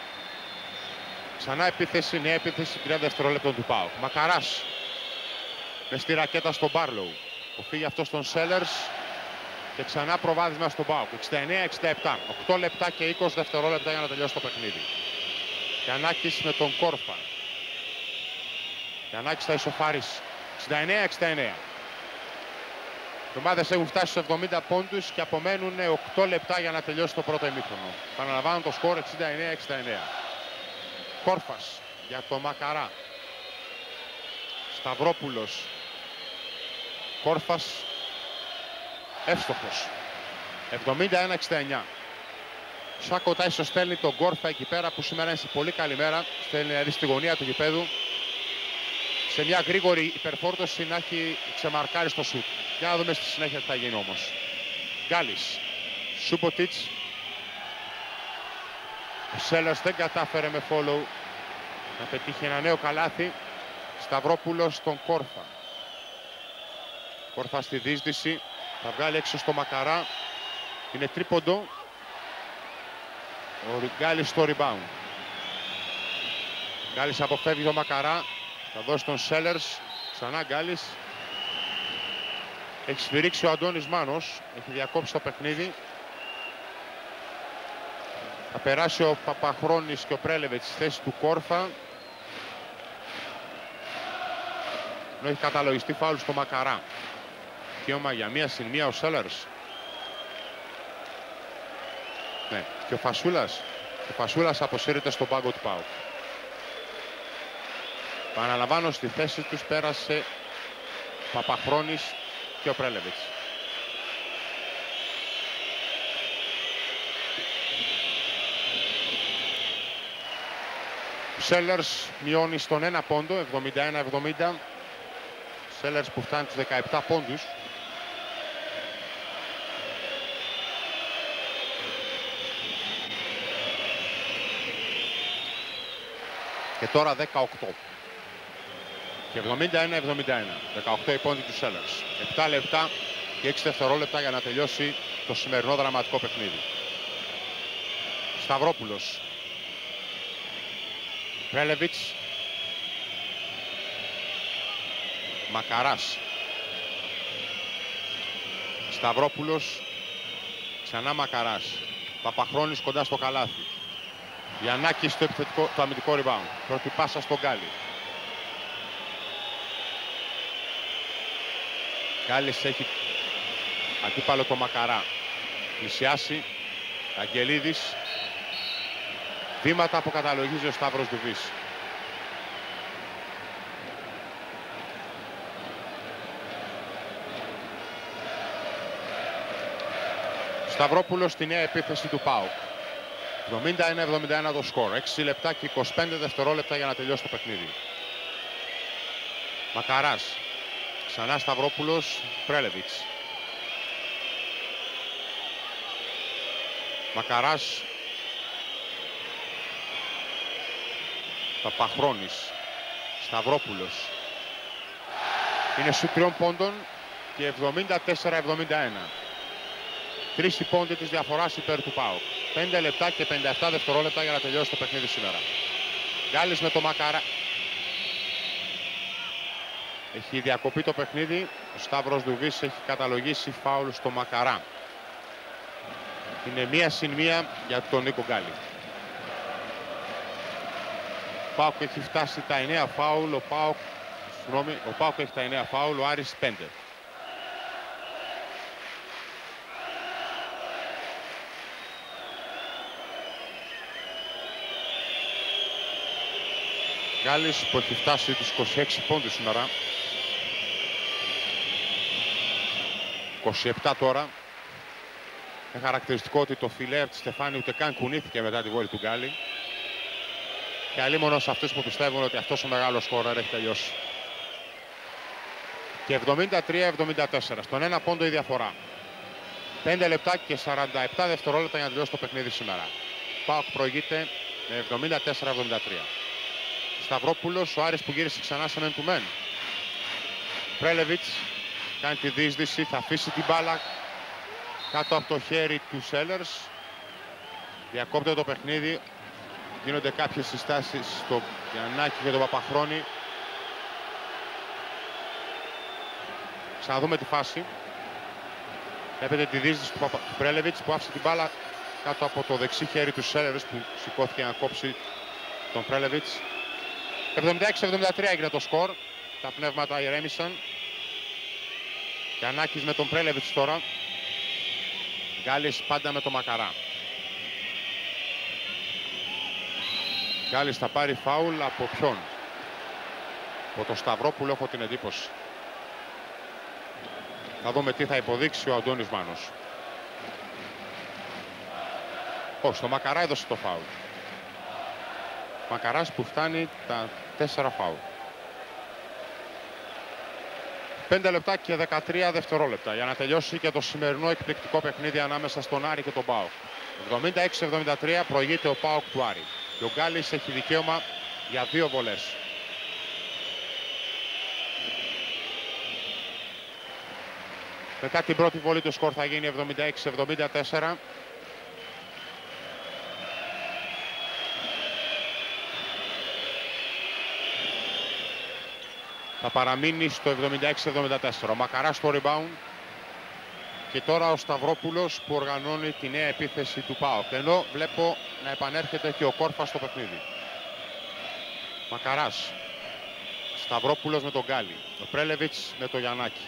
Ξανά επίθεση, νέα επίθεση, τριάντα δευτερόλεπτων του ΠΑΟΚ. Μακαράς με στη ρακέτα στον Μπάρλου. Που φύγει αυτό στον Σέλερς και ξανά προβάδισμα στον ΠΑΟΚ. εξήντα εννέα εξήντα επτά. οκτώ λεπτά και είκοσι δευτερόλεπτα για να τελειώσει το παιχνίδι. Γιαννάκης με τον Κόρφα. Γιαννάκης θα ισοφαρίσει. εξήντα εννέα εξήντα εννέα. Οι ομάδες έχουν φτάσει στους εβδομήντα πόντους και απομένουν οκτώ λεπτά για να τελειώσει το πρώτο ημίχρονο. Παναλαμβάνω το σκορ εξήντα εννέα εξήντα εννέα. Κόρφας για το Μακαρά. Σταυρόπουλος. Κόρφας. Εύστοχος. εβδομήντα ένα εξήντα εννέα. Σάκο Τάισο στέλνει τον Κόρφα εκεί πέρα που σήμερα είναι σε πολύ καλή μέρα. Στέλνει δηλαδή στη γωνία του γηπέδου. Σε μια γρήγορη υπερφόρτωση να έχει ξεμαρκάρει στο σουτ. Για να δούμε στη συνέχεια τι θα γίνει όμως. Γκάλης. Σούμποτιτς. Ο Σέλερς δεν κατάφερε με follow να πετύχει ένα νέο καλάθι. Σταυρόπουλος στον Κόρφα. Κόρφα στη δίσδυση. Θα βγάλει έξω στο Μακαρά. Είναι τρίποντο. Ο Γκάλης στο rebound. Γκάλης αποφεύγει το Μακαρά. Θα δώσει τον Σέλερς. Ξανά Γκάλης. Έχει σφυρίξει ο Αντώνης Μάνος. Έχει διακόψει το παιχνίδι. Θα περάσει ο Παπαχρόνης και ο Πρέλεβετς στη θέση του Κόρφα. Ενώ έχει καταλογιστεί φάουλ στο Μακαρά. Δικαίωμα για μία συν μία ο Σέλερς. Ναι, και ο Φασούλας. Ο Φασούλας αποσύρεται στον πάγκο του ΠΑΟΚ. Παναλαμβάνω, στη θέση τους πέρασε ο Παπαχρόνης και ο Πρέλεβιτς. Ο Σέλερς μειώνει στον ένα πόντο, εβδομήντα ένα εβδομήντα. Σέλερς που φτάνει τους δεκαεπτά πόντους. Και τώρα δεκαοκτώ. Και εβδομήντα ένα εβδομήντα ένα. δεκαοκτώ οι πόντοι του Σέλερς. επτά λεπτά και έξι δευτερόλεπτα για να τελειώσει το σημερινό δραματικό παιχνίδι. Σταυρόπουλος. Πρέλεβιτς. Μακαράς. Σταυρόπουλος. Ξανά Μακαράς. Παπαχρόνης κοντά στο καλάθι. Γιαννάκης στο επιθετικό, το αμυντικό rebound. Πρώτη πάσα στον Γκάλη. Γκάλης έχει αντίπαλο το Μακαρά. Πλησιάσει. Αγγελίδης. Βήματα που καταλογίζει ο Σταύρος Ντουβής. Σταυρόπουλος στη νέα επίθεση του ΠΑΟΚ. εβδομήντα ένα εβδομήντα ένα το σκορ. έξι λεπτά και είκοσι πέντε δευτερόλεπτα για να τελειώσει το παιχνίδι. Μακαράς. Ξανά Σταυρόπουλος. Πρέλεβιτς. Μακαράς. Παπαχρόνης. Σταυρόπουλος. Είναι σου τριών πόντων και εβδομήντα τέσσερα εβδομήντα ένα. Τρεις οι πόντοι της διαφοράς υπέρ του ΠΑΟΚ. πέντε λεπτά και πενήντα επτά δευτερόλεπτα για να τελειώσει το παιχνίδι σήμερα. Γκάλης με το Μακαρά. Έχει διακοπεί το παιχνίδι. Ο Σταύρος Ντουβής έχει καταλογίσει φάουλ στο Μακαρά. Είναι μία συν μία για τον Νίκο Γκάλη. Ο ΠΑΟΚ έχει φτάσει τα εννέα φάουλ. Ο ΠΑΟΚ, συγγνώμη, ο ΠΑΟΚ έχει τα εννέα φάουλ. Ο Άρης πέντε. Γκάλης που έχει φτάσει τους είκοσι έξι πόντους σήμερα. είκοσι επτά τώρα. Είναι χαρακτηριστικό ότι το φιλέ από τη Στεφάνη ούτε καν κουνήθηκε μετά τη βόλη του Γκάλη. Και αλλήμωνο σε αυτούς που πιστεύουν ότι αυτός ο μεγάλος σκόρερ έχει τελειώσει. Και εβδομήντα τρία εβδομήντα τέσσερα. Στον ένα πόντο η διαφορά. πέντε λεπτά και σαράντα επτά δευτερόλεπτα για να τελειώσει το παιχνίδι σήμερα. ΠΑΟΚ προηγείται με εβδομήντα τέσσερα εβδομήντα τρία. Σταυρόπουλος, ο Άρης που γύρισε ξανά σε men to men. Πρέλεβιτς κάνει τη διείσδυση, θα αφήσει την μπάλα κάτω από το χέρι του Σέλερς. Διακόπτεται το παιχνίδι. Γίνονται κάποιες συστάσεις στο Γιαννάκη και τον Παπαχρόνη. Ξαναδούμε τη φάση. Βλέπετε τη διείσδυση του, Παπα... του Πρέλεβιτς που άφησε την μπάλα κάτω από το δεξί χέρι του Σέλερς που σηκώθηκε να κόψει τον Πρέλεβιτς. εβδομήντα έξι εβδομήντα τρία έγινε το σκορ. Τα πνεύματα ηρέμησαν. Γιαννάκης με τον Πρέλεβιτς τώρα. Γκάλης πάντα με τον Μακαρά. Γκάλης θα πάρει φάουλ από ποιον? Από τον Σταυρόπουλο έχω την εντύπωση. Θα δούμε τι θα υποδείξει ο Αντώνης Μάνος. Όχι, στο Μακαρά έδωσε το φάουλ. Μακαράς που φτάνει τα τέσσερα φάουλ. πέντε λεπτά και δεκατρία δευτερόλεπτα για να τελειώσει και το σημερινό εκπληκτικό παιχνίδι ανάμεσα στον Άρη και τον ΠΑΟΚ. εβδομήντα έξι εβδομήντα τρία προηγείται ο ΠΑΟΚ του Άρη. Και ο Γκάλης έχει δικαίωμα για δύο βολές. Μετά την πρώτη βολή το σκορ θα γίνει εβδομήντα έξι εβδομήντα τέσσερα. Θα παραμείνει στο εβδομήντα έξι εβδομήντα τέσσερα. Ο Μακαράς στο rebound. Και τώρα ο Σταυρόπουλος που οργανώνει τη νέα επίθεση του ΠΑΟΚ. Ενώ βλέπω να επανέρχεται και ο Κόρφας στο παιχνίδι. Μακαράς. Σταυρόπουλος με τον Γκάλη. Ο Πρέλεβιτς με τον Γιαννάκη.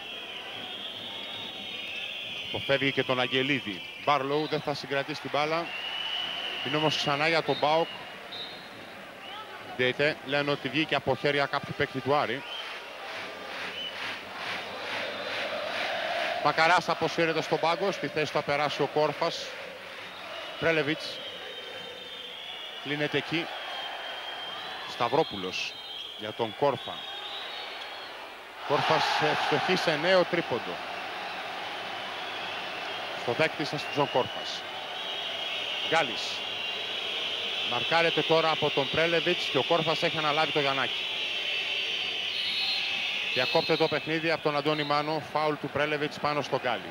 Αποφεύγει και τον Αγγελίδη. Μπάρλοου δεν θα συγκρατήσει την μπάλα. Είναι όμως ξανά για τον ΠΑΟΚ. Δείτε, λένε ότι βγήκε από χέρια κάποιου παίκτη του Άρη. Μακαράς αποσύρεται στον πάγκο. Στη θέση θα περάσει ο Κόρφας. Πρέλεβιτς. Κλείνεται εκεί. Σταυρόπουλος για τον Κόρφα. Κόρφας ευστοχή σε νέο τρίποντο. Στο δέκτη σας στον Κόρφας. Γκάλης. Μαρκάρεται τώρα από τον Πρέλεβιτς και ο Κόρφας έχει αναλάβει το Γιαννάκη. Διακόπτεται το παιχνίδι από τον Αντώνη Μάνο. Φάουλ του Πρέλεβιτς πάνω στον Γκάλη.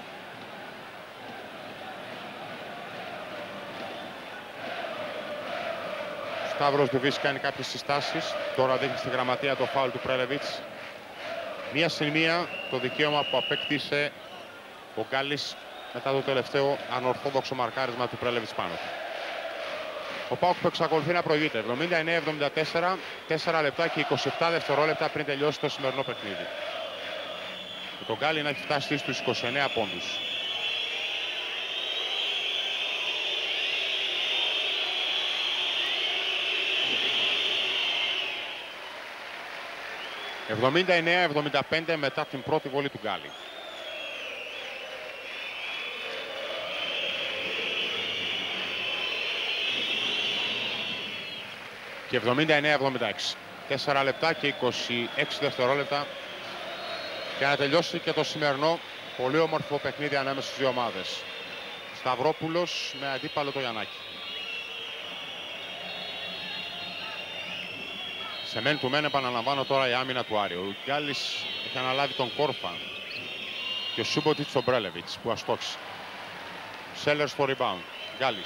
Ο Σταύρος Ντουβής κάνει κάποιες συστάσεις. Τώρα δείχνει στη γραμματεία το φάουλ του Πρέλεβιτς. Μία συν μία το δικαίωμα που απέκτησε ο Γκάλης μετά το τελευταίο ανορθόδοξο μαρκάρισμα του Πρέλεβιτς πάνω του. Ο ΠΑΟΚ που εξακολουθεί να προηγείται. εβδομήντα εννέα εβδομήντα τέσσερα, τέσσερα λεπτά και είκοσι επτά δευτερόλεπτα πριν τελειώσει το σημερινό παιχνίδι. Και τον Γκάλη να έχει φτάσει στους είκοσι εννέα πόντους. εβδομήντα εννέα εβδομήντα πέντε μετά την πρώτη βολή του Γκάλη. Και εβδομήντα εννέα εβδομήντα έξι. τέσσερα λεπτά και είκοσι έξι δευτερόλεπτα για να τελειώσει και το σημερινό πολύ όμορφο παιχνίδι ανάμεσα στις δύο ομάδες. Σταυρόπουλος με αντίπαλο το Γιαννάκη. Σε men to men επαναλαμβάνω τώρα η άμυνα του Άρη. Ο Γκάλης έχει αναλάβει τον Κόρφα και ο Σούμποτιτς τον Πρέλεβιτς που αστόχησε. Σέλερ στο rebound. Γκάλης.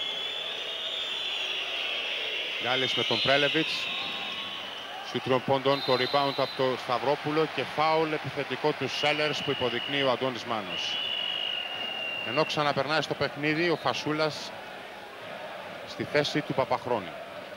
Γκάλης με τον Πρέλεβιτς. Σου τριών πόντων το rebound από το Σταυρόπουλο και φάουλ επιθετικό του Σέλερς που υποδεικνύει ο Αντώνης Μάνος. Ενώ ξαναπερνάει στο παιχνίδι ο Φασούλας στη θέση του Παπαχρόνη.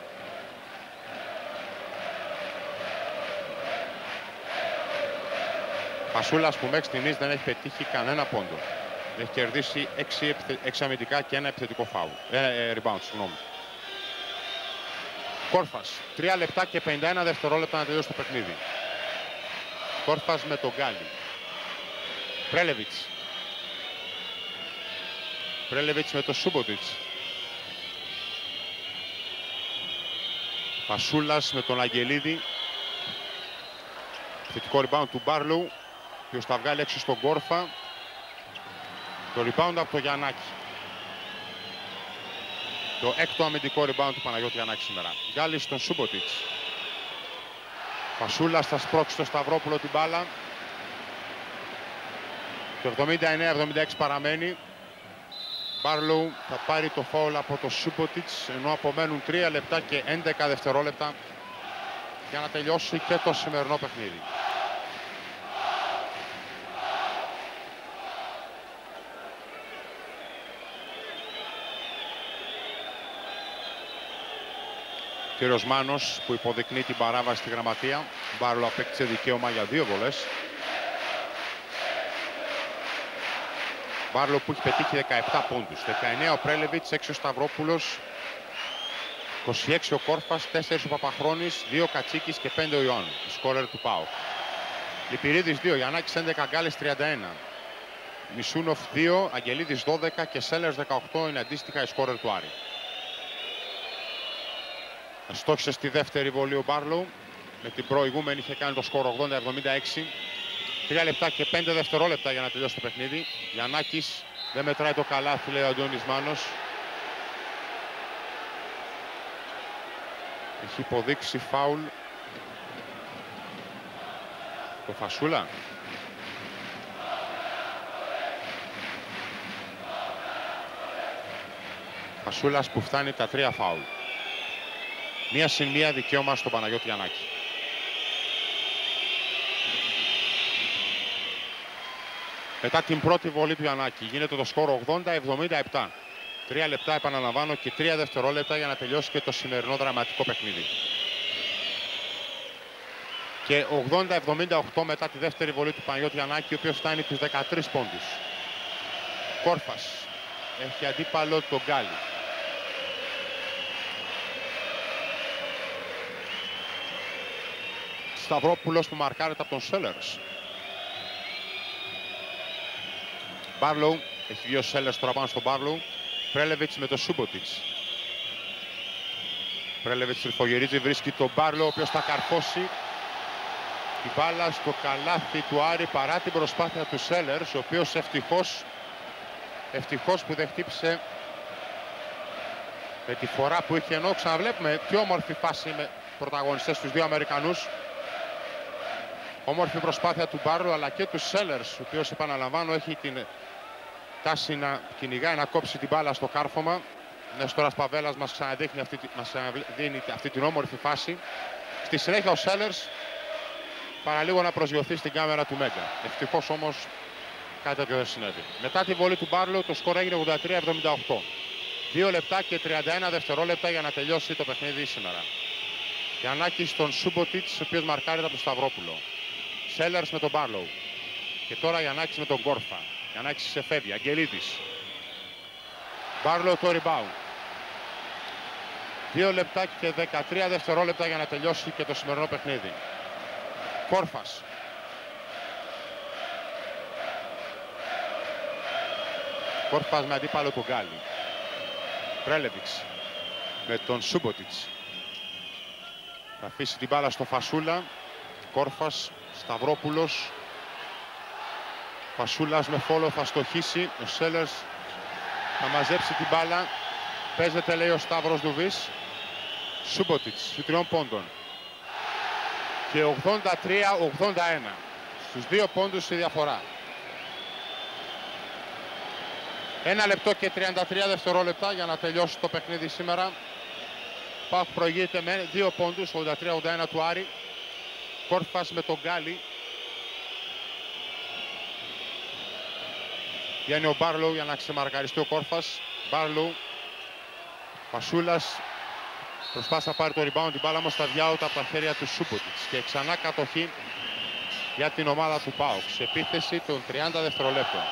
Φασούλας που μέχρι στιγμής δεν έχει πετύχει κανένα πόντο. Έχει κερδίσει έξι αμυντικά και ένα επιθετικό φάουλ. Ε, ε, rebound, συγγνώμη. Κόρφας, τρία λεπτά και πενήντα ένα δευτερόλεπτα να τελειώσει το παιχνίδι. Κόρφας με τον Γκάλι. Πρέλεβιτς. Πρέλεβιτς με τον Σούμποτιτς. Φασούλας με τον Αγγελίδη. Θετικό rebound του Μπάρλου, ο οποίος θα βγάλει έξω στον Κόρφα. Το rebound από το Γιαννάκη. Το έκτο αμυντικό rebound του Παναγιώτη Γιαννάκη σήμερα. Γκάλης στον Σούμποτιτς. Φασούλας θα σπρώξει στο Σταυρόπουλο την μπάλα. Το εβδομήντα εννέα εβδομήντα έξι παραμένει. Μπάρλου θα πάρει το φάουλ από το Σούμποτιτς, ενώ απομένουν τρία λεπτά και έντεκα δευτερόλεπτα για να τελειώσει και το σημερινό παιχνίδι. Κύριος Μάνος που υποδεικνύει την παράβαση στη γραμματεία. Μπάρλου απέκτησε δικαίωμα για δύο βολές. Μπάρλο που έχει πετύχει δεκαεπτά πόντους. δεκαεννέα ο Πρέλεβιτς, έξι ο Σταυρόπουλος, είκοσι έξι ο Κόρφας, τέσσερα ο Παπαχρόνης, δύο ο Κατσίκης και πέντε ο Ιωάννου. Σκόρερ του ΠΑΟΚ. Λιπηρίδης δύο, Γιαννάκης έντεκα, Γκάλης τριάντα ένα. Μισούνοφ δύο, Αγγελίδης δώδεκα και Σέλερς δεκαοκτώ είναι αντίστοιχα οι σκόρερ του Άρη. Αστόχησε στη δεύτερη βολή ο Μπάρλο. Με την προηγούμενη είχε κάνει το σκορ ογδόντα εβδομήντα έξι. τρία λεπτά και πέντε δευτερόλεπτα για να τελειώσει το παιχνίδι. Γιαννάκης δεν μετράει το καλάθι, λέει ο Αντώνης Μάνος. Έχει υποδείξει φάουλ το Φασούλα. Φασούλας που φτάνει τα τρία φάουλ. Μία συν μία δικαίωμα στον Παναγιώτη Γιαννάκη. Μετά την πρώτη βολή του Γιαννάκη γίνεται το σκορ ογδόντα εβδομήντα επτά. Τρία λεπτά επαναλαμβάνω και τρία δευτερόλεπτα για να τελειώσει και το σημερινό δραματικό παιχνίδι. Και ογδόντα εβδομήντα οκτώ μετά τη δεύτερη βολή του Παναγιώτη Γιαννάκη, ο οποίος φτάνει τους δεκατρείς πόντους. Κόρφας έχει αντίπαλο τον Γκάλι. Σταυρόπουλος που μαρκάρεται από τον Σέλερς. Μπάρλοου, έχει δύο Σέλερς τώρα πάνω στον Μπάρλοου. Πρέλεβιτς με το Σούμποτιτς. Πρέλεβιτς τρυφογυρίζει, βρίσκει τον Μπάρλοου, ο οποίος θα καρφώσει την μπάλα στο καλάθι του Άρη παρά την προσπάθεια του Σέλερς, ο οποίος ευτυχώς, ευτυχώς που δεν χτύπησε με τη φορά που είχε, ενώ ξαναβλέπουμε πιο όμορφη φάση με πρωταγωνιστές τους δύο Αμερικανούς. Όμορφη προσπάθεια του Μπάρλοου αλλά και του Σέλερς, ο οποίος επαναλαμβάνω έχει την τάση να κυνηγάει, να κόψει την μπάλα στο κάρφωμα. Νέστορας Παβέλας μας ξαναδείχνει αυτή, μας ξαναδίνει αυτή την όμορφη φάση. Στη συνέχεια ο Σέλερς παραλίγο να προσγειωθεί στην κάμερα του Μέγκα. Ευτυχώς όμως κάτι τέτοιο δεν συνέβη. Μετά τη βολή του Μπάρλοου το σκορ έγινε ογδόντα τρία εβδομήντα οκτώ. δύο λεπτά και τριάντα ένα δευτερόλεπτα για να τελειώσει το παιχνίδι σήμερα. Γιαννάκης στον Σούμποτιτς, ο οποίος μαρκάρεται από τον Σταυρόπουλο. Σέλερς με τον Μπάρλοου. Και τώρα Γιαννάκης με τον Κόρφα. Γιαννάκης σε φεύγει. Αγγελίδης. Μπάρλοου το rebound. δύο λεπτά και δεκατρία δευτερόλεπτα για να τελειώσει και το σημερινό παιχνίδι. Κόρφας. Κόρφας με αντίπαλο τον Γκάλι. Πρέλεβιτς με τον Σούμποτιτς. Θα αφήσει την μπάλα στο Φασούλα. Κόρφας, Σταυρόπουλος. Φασούλας με φόλο θα στοχίσει. Ο Σέλερς θα μαζέψει την μπάλα. Παίζεται, λέει ο Σταύρος Δουβής. Σούμποτιτς, σου τριών πόντων. Και ογδόντα τρία ογδόντα ένα. Στους δύο πόντους η διαφορά. Ένα λεπτό και τριάντα τρία δευτερόλεπτα για να τελειώσει το παιχνίδι σήμερα. ΠΑΟΚ προηγείται με δύο πόντους, ογδόντα τρία ογδόντα ένα του Άρη. Κόρφας με τον Γκάλι. Βγαίνει ο Μπάρλοου για να ξεμαρκαριστεί ο Κόρφας. Μπάρλοου. Πασούλας. Προσπάθησε να πάρει το rebound, την μπάλα όμως θα διάουτα από τα χέρια του Σούμποτιτς. Και ξανά κατοχή για την ομάδα του ΠΑΟΚ σε επίθεση των τριάντα δευτερολέπτων.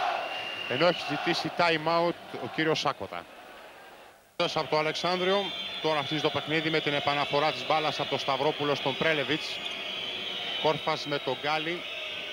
Ενώ έχει ζητήσει time out ο κύριος Σάκοτα. Από το Αλεξάνδριο Τώρα αρχίζει το παιχνίδι με την επαναφορά της μπάλας από τον Σταυρόπουλο στον Πρέλεβιτς. Κόρφας με τον Γκάλι.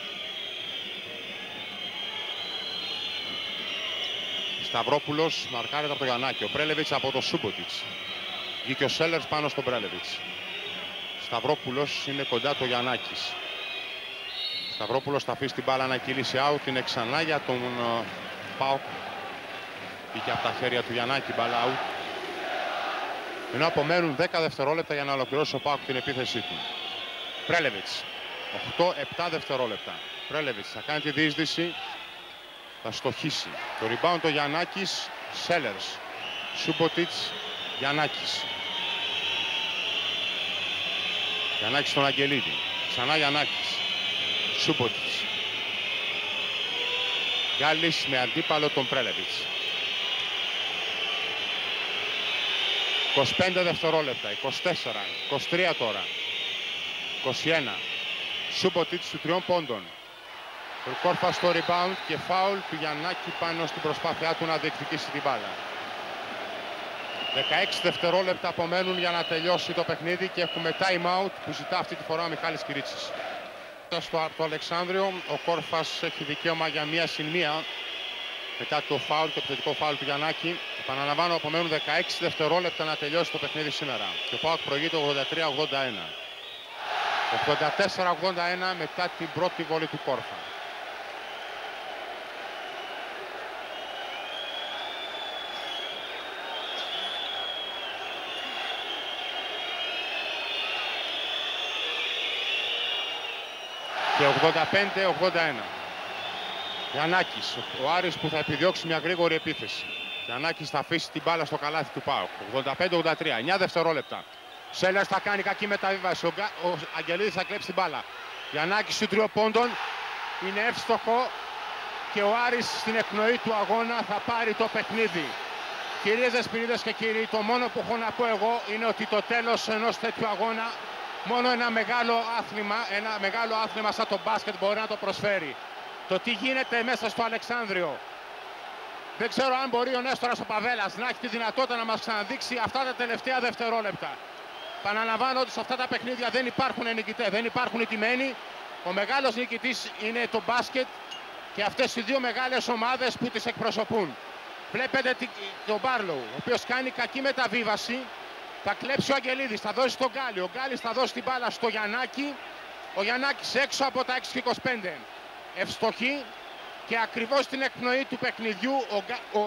Σταυρόπουλος μαρκάρεται από τον Γιαννάκη. Ο Πρέλεβιτς από τον Σούμποτιτς. Βγήκε ο Σέλερς πάνω στον Πρέλεβιτς. Σταυρόπουλος είναι κοντά το Γιαννάκης. Σταυρόπουλος θα αφήσει την μπάλα να κυλήσει out. Είναι ξανά για τον uh, ΠΑΟΚ. Βγήκε από τα χέρια του Γιαννάκη μπάλα out. Ενώ απομένουν δέκα δευτερόλεπτα για να ολοκληρώσει ο ΠΑΟΚ την επίθεσή του. Πρέλεβιτς. οκτώ επτά δευτερόλεπτα. Πρέλεβιτς θα κάνει τη διείσδυση. Θα στοχίσει. Το rebound το Γιαννάκης. Σέλερς. Σούμποτιτς. Γιαννάκης. Γιαννάκης στον Αγγελίδη. Ξανά Γιαννάκης. Σούμποτιτς. Γκάλης με αντίπαλο τον Πρέλεβιτς. είκοσι πέντε δευτερόλεπτα. είκοσι τέσσερα. είκοσι τρία τώρα. είκοσι ένα. Σούμποτιτς του τριών πόντων. Ο Κόρφας στο rebound και φάουλ του Γιαννάκη πάνω στην προσπάθειά του να διεκδικήσει την μπάλα. δεκαέξι δευτερόλεπτα απομένουν για να τελειώσει το παιχνίδι και έχουμε time out που ζητά αυτή τη φορά ο Μιχάλης Κυρίτσης. Στο το Αλεξάνδριο ο Κόρφας έχει δικαίωμα για μία συν μία μετά το φάουλ, το επιθετικό φάουλ του Γιαννάκη. Επαναλαμβάνω, απομένουν δεκαέξι δευτερόλεπτα να τελειώσει το παιχνίδι σήμερα. Και ο ΠΑΟΚ προηγείται ογδόντα τρία ογδόντα ένα. ογδόντα τέσσερα ογδόντα ένα μετά την πρώτη βολή του Κόρφα. Και ογδόντα πέντε ογδόντα ένα. Γιαννάκης, ο Άρης που θα επιδιώξει μια γρήγορη επίθεση. Γιαννάκης θα αφήσει την μπάλα στο καλάθι του ΠΑΟΚ. ογδόντα πέντε ογδόντα τρία, εννιά δευτερόλεπτα. Σέλερς θα κάνει κακή μεταβίβαση. Ο, ο Αγγελίδης θα κλέψει την μπάλα. Γιαννάκης του τριών πόντων. Είναι εύστοχο και ο Άρης στην εκπνοή του αγώνα θα πάρει το παιχνίδι. Κυρίες Δεσποινίδες και κύριοι, το μόνο που έχω να πω εγώ είναι ότι το τέλος ενός τέτοιου αγώνα μόνο ένα μεγάλο άθλημα, ένα μεγάλο άθλημα σαν το μπάσκετ μπορεί να το προσφέρει. Το τι γίνεται μέσα στο Αλεξάνδριο. Δεν ξέρω αν μπορεί ο Νέστορας ο Παβέλας να έχει τη δυνατότητα να μας ξαναδείξει αυτά τα τελευταία δευτερόλεπτα. Παναλαμβάνω ότι σε αυτά τα παιχνίδια δεν υπάρχουν νικητές, δεν υπάρχουν ηττημένοι. Ο μεγάλος νικητής είναι το μπάσκετ και αυτές οι δύο μεγάλες ομάδες που τις εκπροσωπούν. Βλέπετε τον Μπάρλοου, ο οποίος κάνει κακή μεταβίβαση. Θα κλέψει ο Αγγελίδης, θα δώσει τον Γκάλι. Ο Γκάλης θα δώσει την μπάλα στο Γιαννάκη. Ο Γιαννάκης έξω από τα έξι και είκοσι πέντε. Ευστοχή και ακριβώς στην εκπνοή του παιχνιδιού ο, ο,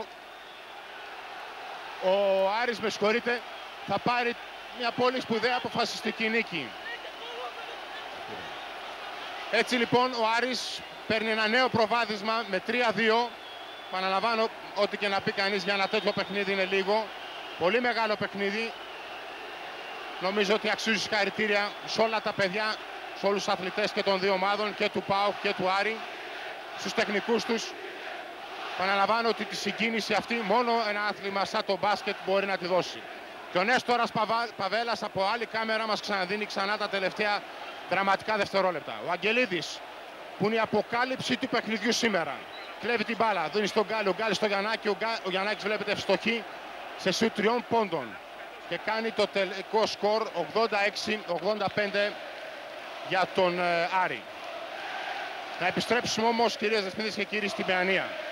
ο Άρης, με συγχωρείτε, θα πάρει μια πολύ σπουδαία αποφασιστική νίκη. Έτσι λοιπόν ο Άρης παίρνει ένα νέο προβάδισμα με τρία δύο. Παναλαμβάνω, ό,τι και να πει κανείς για ένα τέτοιο παιχνίδι είναι λίγο. Πολύ μεγάλο παιχνίδι. Νομίζω ότι αξίζει συγχαρητήρια σε όλα τα παιδιά, σε όλους τους αθλητές και των δύο ομάδων, και του ΠΑΟΚ και του Άρη, στους τεχνικούς τους. Παναλαμβάνω ότι τη συγκίνηση αυτή μόνο ένα άθλημα σαν το μπάσκετ μπορεί να τη δώσει. Και ο Νέστορας Παβέλας από άλλη κάμερα μας ξαναδίνει ξανά τα τελευταία δραματικά δευτερόλεπτα. Ο Αγγελίδης, που είναι η αποκάλυψη του παιχνιδιού σήμερα, κλέβει την μπάλα, δίνει στον Γκάλι, ο Γκάλης στο Γιαννάκη, ο, Γκά, ο Γιαννάκης βλέπετε ευστοχή σε σουτ τριών πόντων και κάνει το τελικό σκορ ογδόντα έξι ογδόντα πέντε για τον ε, Άρη. Να επιστρέψουμε όμως, κυρίες Δεσποινίδες και κύριοι, στην Παιανία.